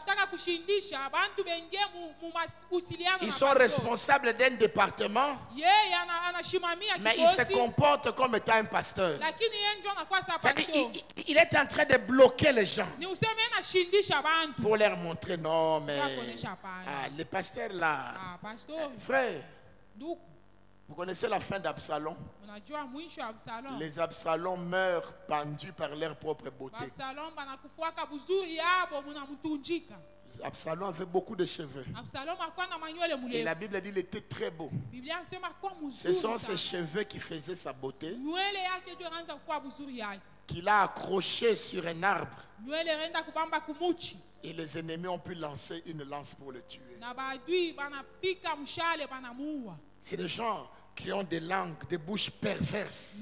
Ils sont responsables d'un département, mais ils se comportent comme étant un pasteur. Il, il est en train de bloquer les gens pour leur montrer non mais ah, le pasteur là, frère, vous connaissez la fin d'Absalom? Les Absalons meurent pendus par leur propre beauté. Absalom avait beaucoup de cheveux. Et la Bible dit qu'il était très beau. Ce sont ses cheveux qui faisaient sa beauté, qu'il a accroché sur un arbre. Et les ennemis ont pu lancer une lance pour le tuer. C'est des gens qui ont des langues, des bouches perverses.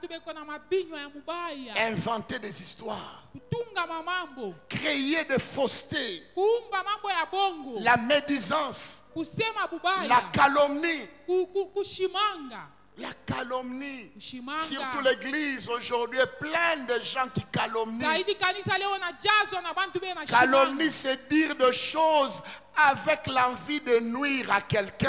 Inventer des histoires. Créer des faussetés. La médisance. La calomnie. La calomnie. Surtout l'église aujourd'hui est pleine de gens qui calomnient. Calomnie, c'est dire des choses avec l'envie de nuire à quelqu'un.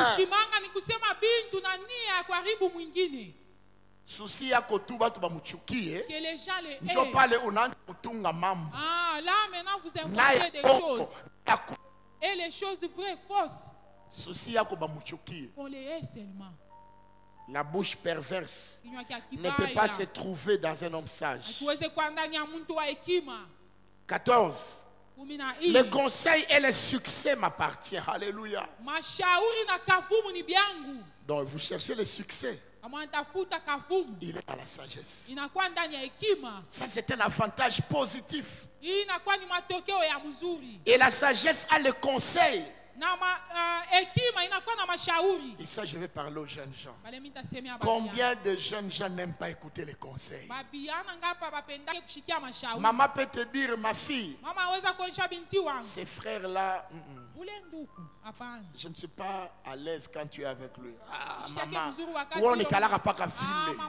Souci ya kotuba tuba muchukie. Njo pale unaanza kutunga mambo. Ah, là maintenant vous inventez des choses. Et les choses vraies, fausses. Souci ya koba muchukie. On les hait seulement. La bouche perverse ne peut pas se trouver dans un homme sage. quatorze. Le conseil et le succès m'appartiennent. Alléluia. Donc vous cherchez le succès. Il est dans la sagesse. Ça c'est un avantage positif. Et la sagesse a le conseil. Et ça, je vais parler aux jeunes gens. Combien de jeunes gens n'aiment pas écouter les conseils? Maman peut te dire, ma fille, ces frères-là, mm -mm. je ne suis pas à l'aise quand tu es avec lui. Ah, maman, on n'est qu'à la rapaka filée.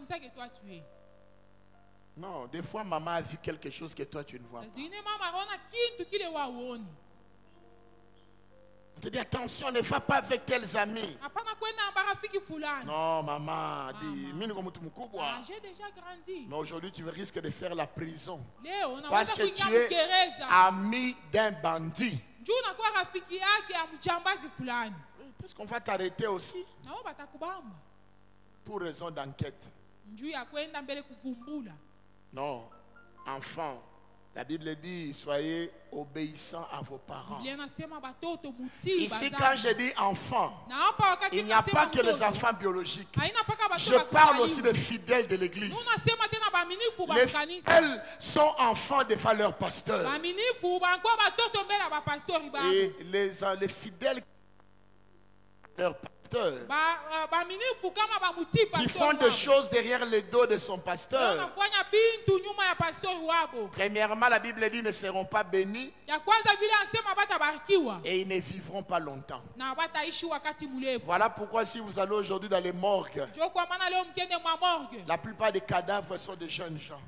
Non, des fois, maman a vu quelque chose que toi, tu ne vois pas. On te dit, attention, ne va pas avec tels amis. Non, maman, dis, j'ai déjà grandi. mais aujourd'hui, tu risques de faire la prison. Parce que tu es ami d'un bandit. Parce qu'on va t'arrêter aussi. Pour raison d'enquête. Non, enfant. La Bible dit, soyez obéissants à vos parents. Ici, quand je dis enfants, il n'y a pas que les enfants biologiques. Je parle aussi des fidèles de l'église. Les fidèles sont enfants devant leur pasteur. Et les, les fidèles leur pasteur qui font des choses derrière le dos de son pasteur. Premièrement, la Bible dit, ne seront pas bénis et ils ne vivront pas longtemps. Voilà pourquoi si vous allez aujourd'hui dans les morgues, la plupart des cadavres sont des jeunes gens.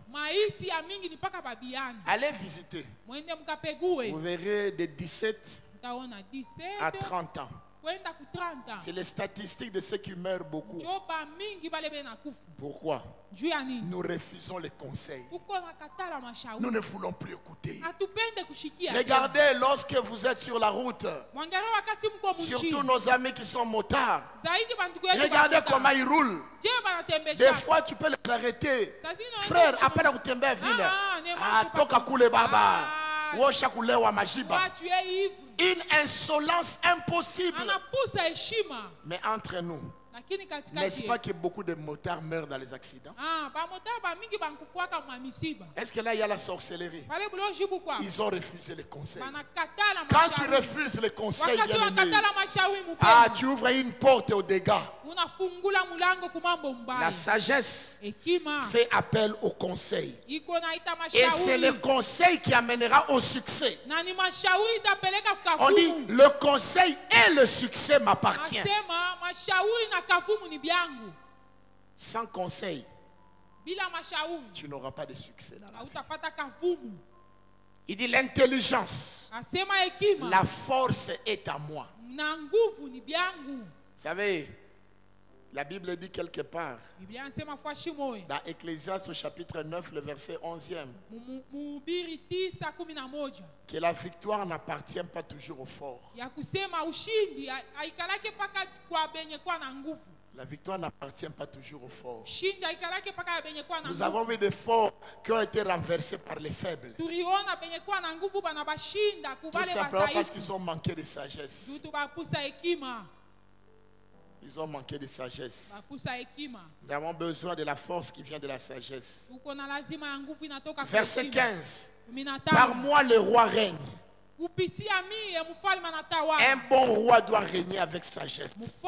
Allez visiter. Vous verrez de dix-sept à trente ans. C'est les statistiques de ceux qui meurent beaucoup. Pourquoi? Nous refusons les conseils. Nous ne voulons plus écouter. Regardez, lorsque vous êtes sur la route, surtout nos amis qui sont motards, regardez comment ils roulent. Des fois, tu peux les arrêter. Frère, après la ville, ah, toka kule baba. Une insolence impossible. Mais entre nous, n'est-ce pas que beaucoup de motards meurent dans les accidents? Est-ce que là il y a la sorcellerie? Ils ont refusé les conseils. Quand tu refuses les conseils, ah, tu ouvres une porte aux dégâts. La sagesse fait appel au conseil. Et c'est le conseil qui amènera au succès. On dit, le conseil et le succès m'appartiennent. Sans conseil, tu n'auras pas de succès dans la vie. Il dit l'intelligence, la force est à moi. Vous savez, la Bible dit quelque part, dans Ecclésiaste au chapitre neuf, le verset onzième, que la victoire n'appartient pas toujours aux forts. La victoire n'appartient pas toujours aux forts. Nous avons vu des forts qui ont été renversés par les faibles. Tout simplement parce qu'ils ont manqué de sagesse. Ils ont manqué de sagesse. Nous avons besoin de la force qui vient de la sagesse. Verset quinze. Par moi le roi règne. Un bon roi doit régner avec sagesse.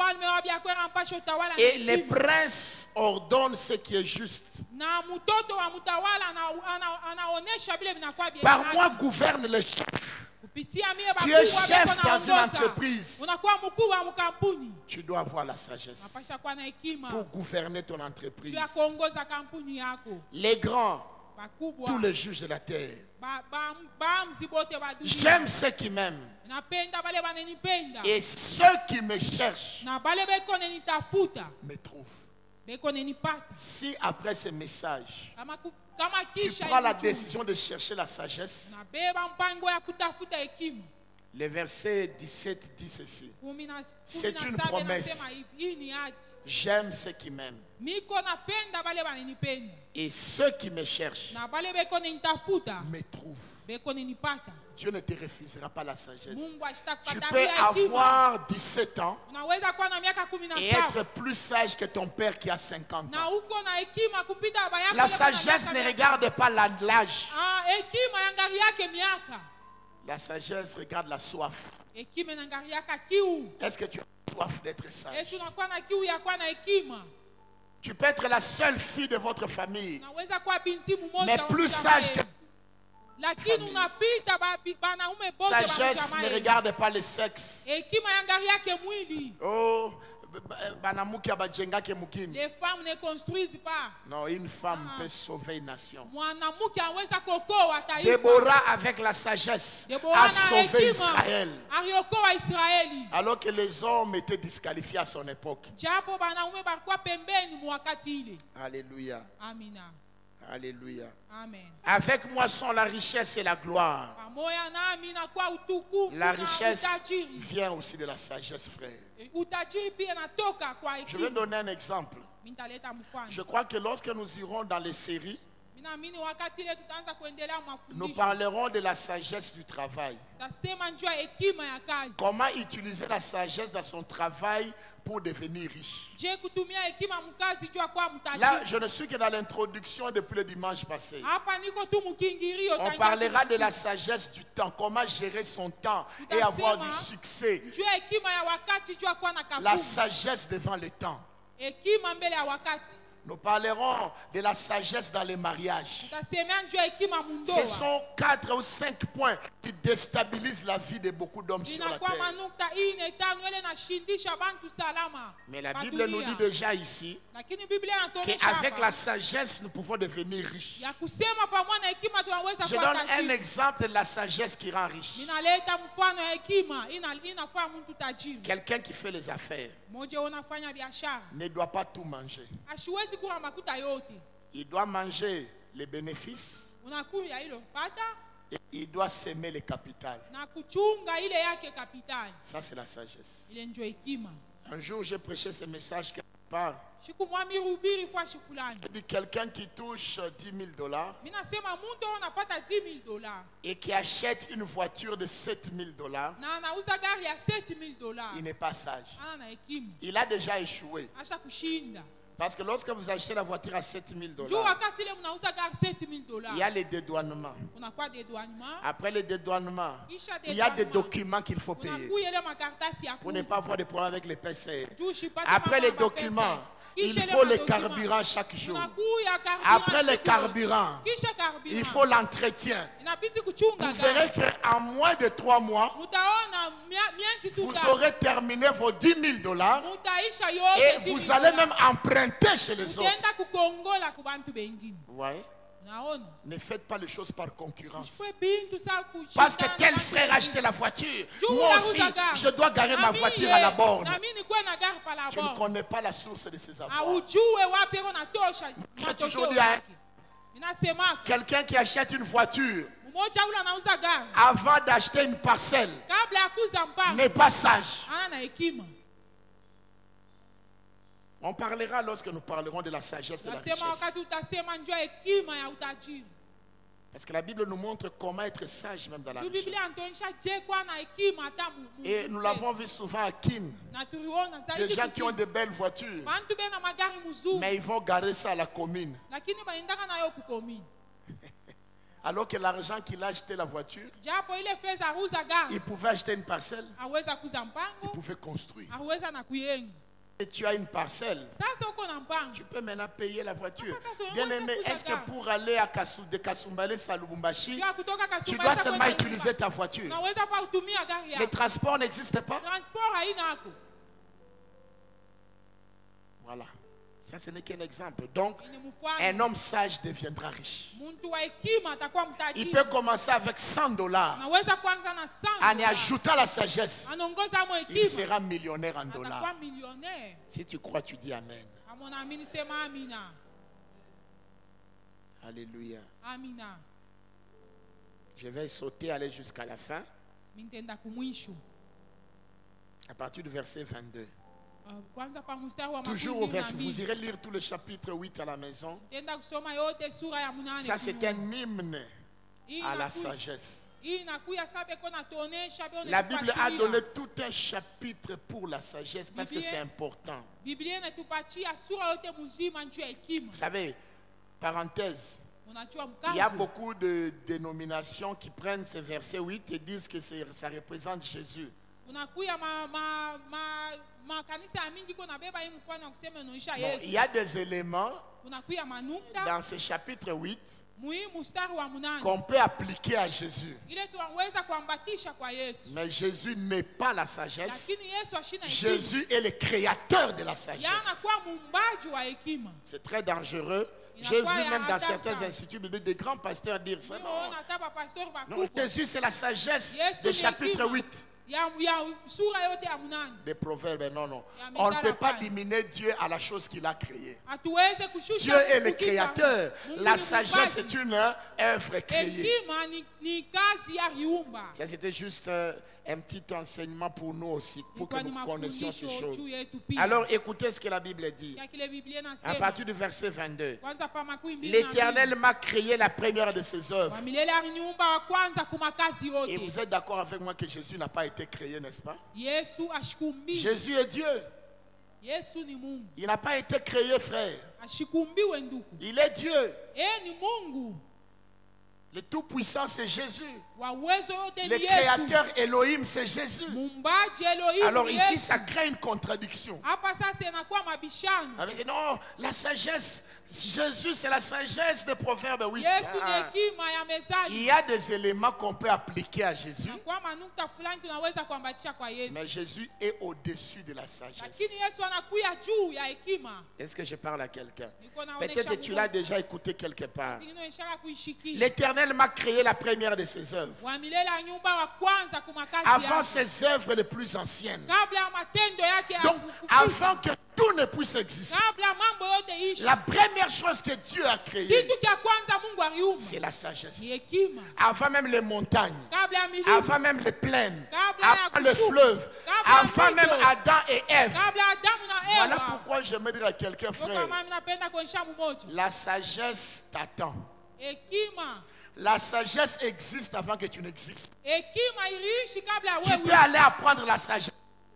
Et les princes ordonnent ce qui est juste. Par moi gouverne le chef. Tu es chef dans une entreprise. Tu dois avoir la sagesse pour gouverner ton entreprise. Les grands, tous les juges de la terre. J'aime ceux qui m'aiment. Et ceux qui me cherchent me trouvent. Si après ce message, tu prends la décision de chercher la sagesse, le verset dix-sept dit ceci. C'est une promesse. J'aime ceux qui m'aiment. Et ceux qui me cherchent me trouvent. Dieu ne te refusera pas la sagesse. Tu peux avoir dix-sept ans et être plus sage que ton père qui a cinquante ans. La sagesse ne regarde pas l'âge. La sagesse regarde la soif. Est-ce que tu as soif d'être sage? Tu peux être la seule fille de votre famille, mais plus sage que la sagesse ne regarde pas le sexe. Oh, les femmes ne construisent pas. Non, une femme ah. peut sauver une nation. Déborah, avec la sagesse, a sauvé Israël. Alors que les hommes étaient disqualifiés à son époque. Alléluia. Amina. Alléluia. Amen. Avec moi sont la richesse et la gloire. La richesse vient aussi de la sagesse, frère. Je vais donner un exemple. Je crois que lorsque nous irons dans les séries, nous parlerons de la sagesse du travail. Comment utiliser la sagesse dans son travail pour devenir riche. Là, je ne suis que dans l'introduction depuis le dimanche passé. On parlera de la sagesse du temps, comment gérer son temps et avoir du succès. La sagesse devant le temps. Nous parlerons de la sagesse dans les mariages. Ce sont quatre ou cinq points qui déstabilisent la vie de beaucoup d'hommes sur la terre. Mais la Bible nous dit déjà ici qu'avec la sagesse, nous pouvons devenir riches. Je donne un exemple de la sagesse qui rend riche. Quelqu'un qui fait les affaires ne doit pas tout manger. Il doit manger les bénéfices et il doit s'aimer le capital. Ça, c'est la sagesse. Un jour, j'ai prêché ce message quelque part. Je dis quelqu'un qui touche dix mille dollars et qui achète une voiture de sept mille dollars, il n'est pas sage. Il a déjà échoué. Parce que lorsque vous achetez la voiture à sept mille dollars, il y a les dédouanements. Après les dédouanements, il y a des documents qu'il faut payer pour ne pas avoir de problème avec les P C R. Après les documents, il faut le carburant chaque jour. Après le carburant, il faut l'entretien. Vous verrez qu'en moins de trois mois, vous aurez terminé vos dix mille dollars et vous allez même emprunter chez les autres. Ouais. Ne faites pas les choses par concurrence. Parce que tel frère a acheté la voiture, moi aussi je dois garer ma voiture à la borne. Tu ne connais pas la source de ces affaires. J'ai toujours dit à quelqu'un qui achète une voiture avant d'acheter une parcelle n'est pas sage. On parlera lorsque nous parlerons de la sagesse de la richesse. Parce que la Bible nous montre comment être sage même dans la richesse. Et nous l'avons vu souvent à Kin. Des gens qui ont de belles voitures, mais ils vont garer ça à la commune. Alors que l'argent qu'il a acheté la voiture, il pouvait acheter une parcelle, il pouvait construire. Et tu as une parcelle, tu peux maintenant payer la voiture. Bien aimé, est-ce que pour aller à Kassou, de Kassumbale à Lubumbashi, tu dois seulement utiliser ta voiture? Les transports n'existent pas. Voilà. Ça, ce n'est qu'un exemple. Donc, un homme sage deviendra riche. Il peut commencer avec cent dollars. En y ajoutant la sagesse, il sera millionnaire en dollars. Si tu crois, tu dis Amen. Alléluia. Je vais sauter, aller jusqu'à la fin. À partir du verset vingt-deux. Toujours au verset, vous irez lire tout le chapitre huit à la maison. Ça, c'est un hymne à la sagesse. La Bible a donné tout un chapitre pour la sagesse parce que c'est important. Vous savez, parenthèse, Il y a beaucoup de dénominations qui prennent ce verset huit et disent que ça représente Jésus. Bon, il y a des éléments dans ce chapitre huit qu'on peut appliquer à Jésus. Mais Jésus n'est pas la sagesse. Jésus est le créateur de la sagesse. C'est très dangereux. J'ai vu même dans certains instituts des grands pasteurs dire ça. Non, non, Jésus c'est la sagesse du chapitre huit. Des proverbes, non, non. On ne peut pas diminuer Dieu à la chose qu'il a créée. Dieu est le créateur. La sagesse est une œuvre créée. Ça, c'était juste euh, un petit enseignement pour nous aussi, pour que nous connaissions ces choses. Alors, écoutez ce que la Bible dit. À partir du verset vingt-deux. L'Éternel m'a créé la première de ses œuvres. Et vous êtes d'accord avec moi que Jésus n'a pas été créé, n'est-ce pas? Jésus est Dieu. Il n'a pas été créé, frère. Il est Dieu. Le Tout-Puissant, c'est Jésus. Le Créateur Elohim, c'est Jésus. Alors ici, ça crée une contradiction. Non, la sagesse, Jésus, c'est la sagesse des Proverbes huit. Ah. Il y a des éléments qu'on peut appliquer à Jésus. Mais Jésus est au-dessus de la sagesse. Est-ce que je parle à quelqu'un? Peut-être que tu l'as déjà écouté quelque part. L'Éternel m'a créé la première de ses œuvres. Avant ses œuvres les plus anciennes. Donc, avant que tout ne puisse exister, la première chose que Dieu a créée, c'est la sagesse. Avant même les montagnes, avant même les plaines, avant les fleuves, avant même Adam et Ève. Voilà pourquoi je me dis à quelqu'un, frère, la sagesse t'attend. La sagesse existe avant que tu n'existes. Tu peux aller apprendre la sagesse.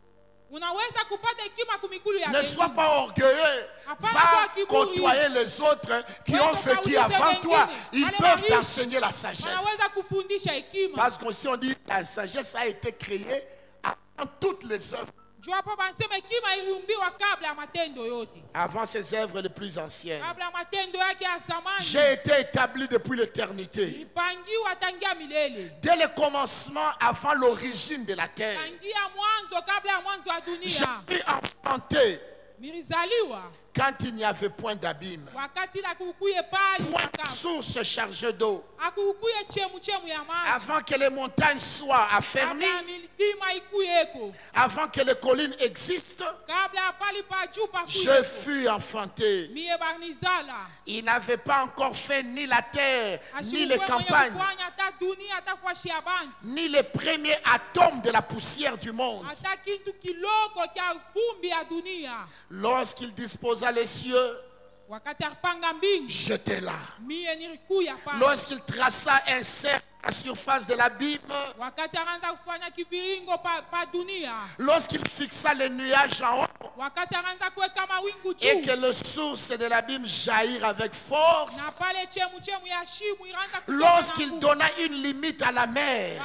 Ne sois pas orgueilleux. Va côtoyer les autres qui ont vécu avant toi. Ils peuvent t'enseigner la sagesse. Parce que si on dit que la sagesse a été créée avant toutes les œuvres. Avant ses œuvres les plus anciennes. J'ai été établi depuis l'éternité. Dès le commencement, avant l'origine de la terre. J'ai été inventé. Quand il n'y avait point d'abîme, point de source chargée d'eau, avant que les montagnes soient affermies, avant que les collines existent, je fus enfanté. Il n'avait pas encore fait ni la terre, ni les campagnes, ni les premiers atomes de la poussière du monde. Lorsqu'il disposa les cieux, j'étais là. Lorsqu'il traça un cercle à la surface de l'abîme, lorsqu'il fixa les nuages en haut et que les sources de l'abîme jaillirent avec force, lorsqu'il donna une limite à la mer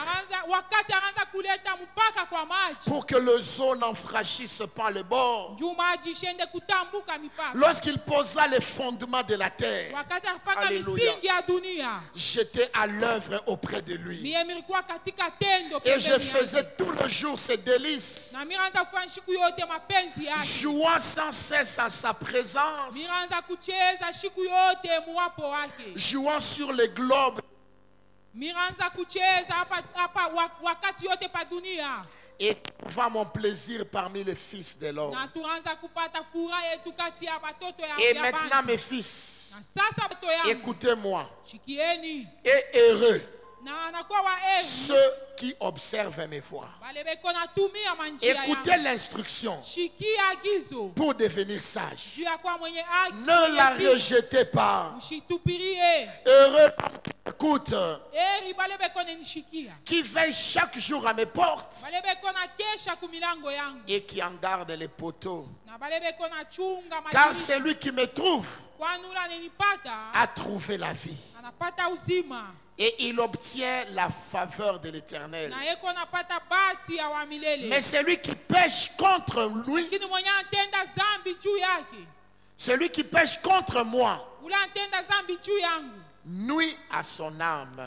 pour que le zoo n'enfranchisse pas le bord, lorsqu'il posa les fondements de la terre, alléluia, j'étais à l'œuvre auprès de lui. Et je faisais tout le jour ses délices, jouant sans cesse en sa présence, jouant sur les globes et trouvant mon plaisir parmi les fils de l'homme. Et maintenant, mes fils, écoutez-moi, et heureux ceux qui observent mes voies. Écoutez l'instruction pour devenir sage. Ne la rejetez pas. Heureux écoute, qui veille chaque jour à mes portes et qui en garde les poteaux. Car celui qui me trouve a trouvé la vie Et il obtient la faveur de l'Éternel. Mais celui qui pêche contre lui, celui qui pêche contre moi, nuit à son âme.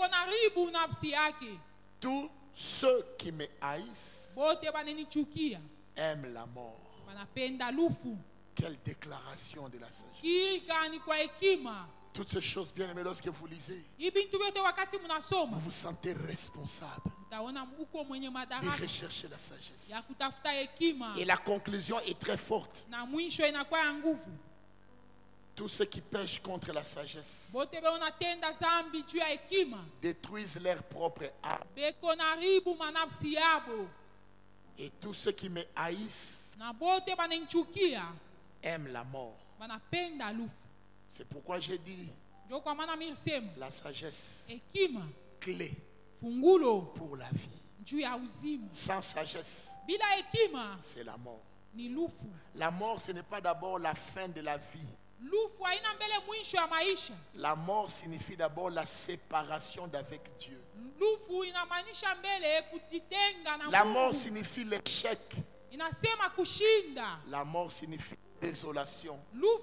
Tous ceux qui me haïssent aiment la mort. Quelle déclaration de la sagesse. Toutes ces choses, bien aimées, lorsque vous lisez, vous vous sentez responsable de rechercher la sagesse. Et la conclusion est très forte. Tous ceux qui pêchent contre la sagesse détruisent leur propre âme. Et tous ceux qui me haïssent aiment la mort. C'est pourquoi j'ai dit la sagesse, clé pour la vie. Sans sagesse, c'est la mort. La mort, ce n'est pas d'abord la fin de la vie. La mort signifie d'abord la séparation d'avec Dieu. La mort signifie l'échec. La mort signifie désolation.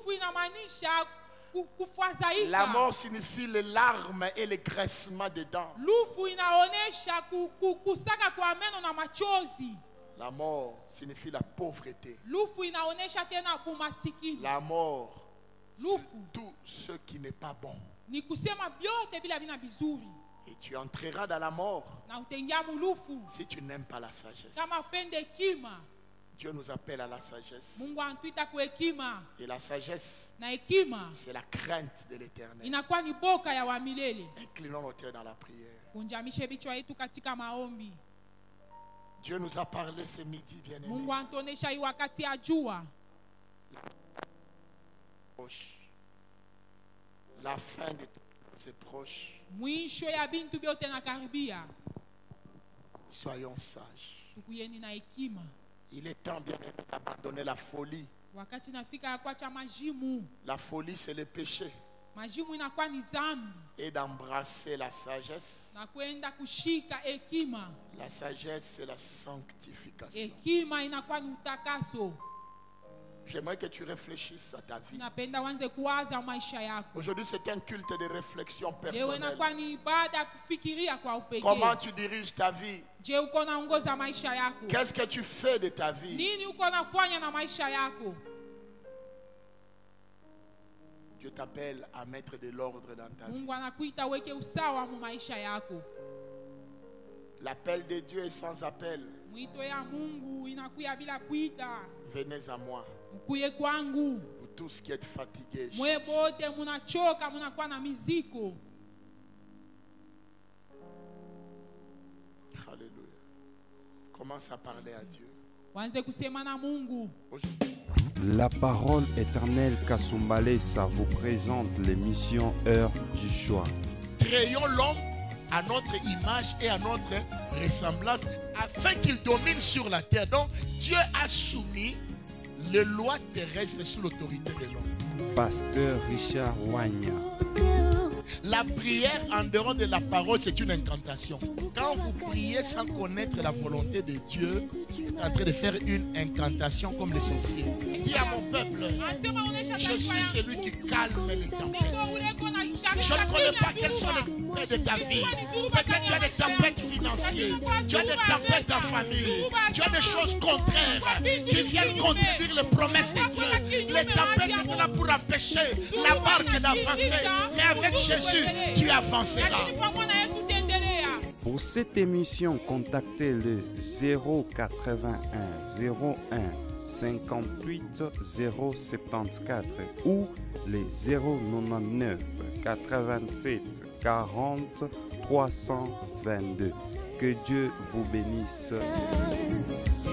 La mort signifie les larmes et les graissements des dents. La mort signifie la pauvreté. La mort, tout ce qui n'est pas bon. Et tu entreras dans la mort si tu n'aimes pas la sagesse. Dieu nous appelle à la sagesse. Et la sagesse, c'est la crainte de l'Éternel. Inclinons nos têtes dans la prière. Dieu nous a parlé ce midi, bien-aimé. La fin de tout est proche. Soyons sages. Il est temps, bien-aimé, d'abandonner la folie. La folie, c'est le péché. Et d'embrasser la sagesse. La sagesse, c'est la sanctification. J'aimerais que tu réfléchisses à ta vie. Aujourd'hui, c'est un culte de réflexion personnelle. Comment tu diriges ta vie? Qu'est-ce que tu fais de ta vie? Dieu t'appelle à mettre de l'ordre dans ta vie. L'appel de Dieu est sans appel. Venez à moi. Vous tous qui êtes fatigués. Alléluia. Commence à parler à Dieu. La parole éternelle Kasumbalesa vous présente l'émission Heure du choix. Créons l'homme à notre image et à notre ressemblance afin qu'il domine sur la terre. Donc Dieu a soumis les lois terrestres sous l'autorité de l'homme. Pasteur Richard Wagner. La prière en dehors de la parole, c'est une incantation. Quand vous priez sans connaître la volonté de Dieu, vous êtes en train de faire une incantation comme les sorciers. Dis à mon peuple, je suis celui qui calme les tempêtes. Je ne connais pas quelles sont les tempêtes de ta vie. Peut-être tu as des tempêtes financières, tu as des tempêtes en famille, tu as des choses contraires qui viennent contredire les promesses de Dieu. Les tempêtes étaient là pour empêcher la barque d'avancer. Mais avec Jésus, tu avanceras. Pour cette émission, contactez le zéro quatre-vingt-un zéro un cinquante-huit zéro soixante-quatorze ou les zéro quatre-vingt-neuf quatre-vingt-sept quarante trois cent vingt-deux. Que Dieu vous bénisse.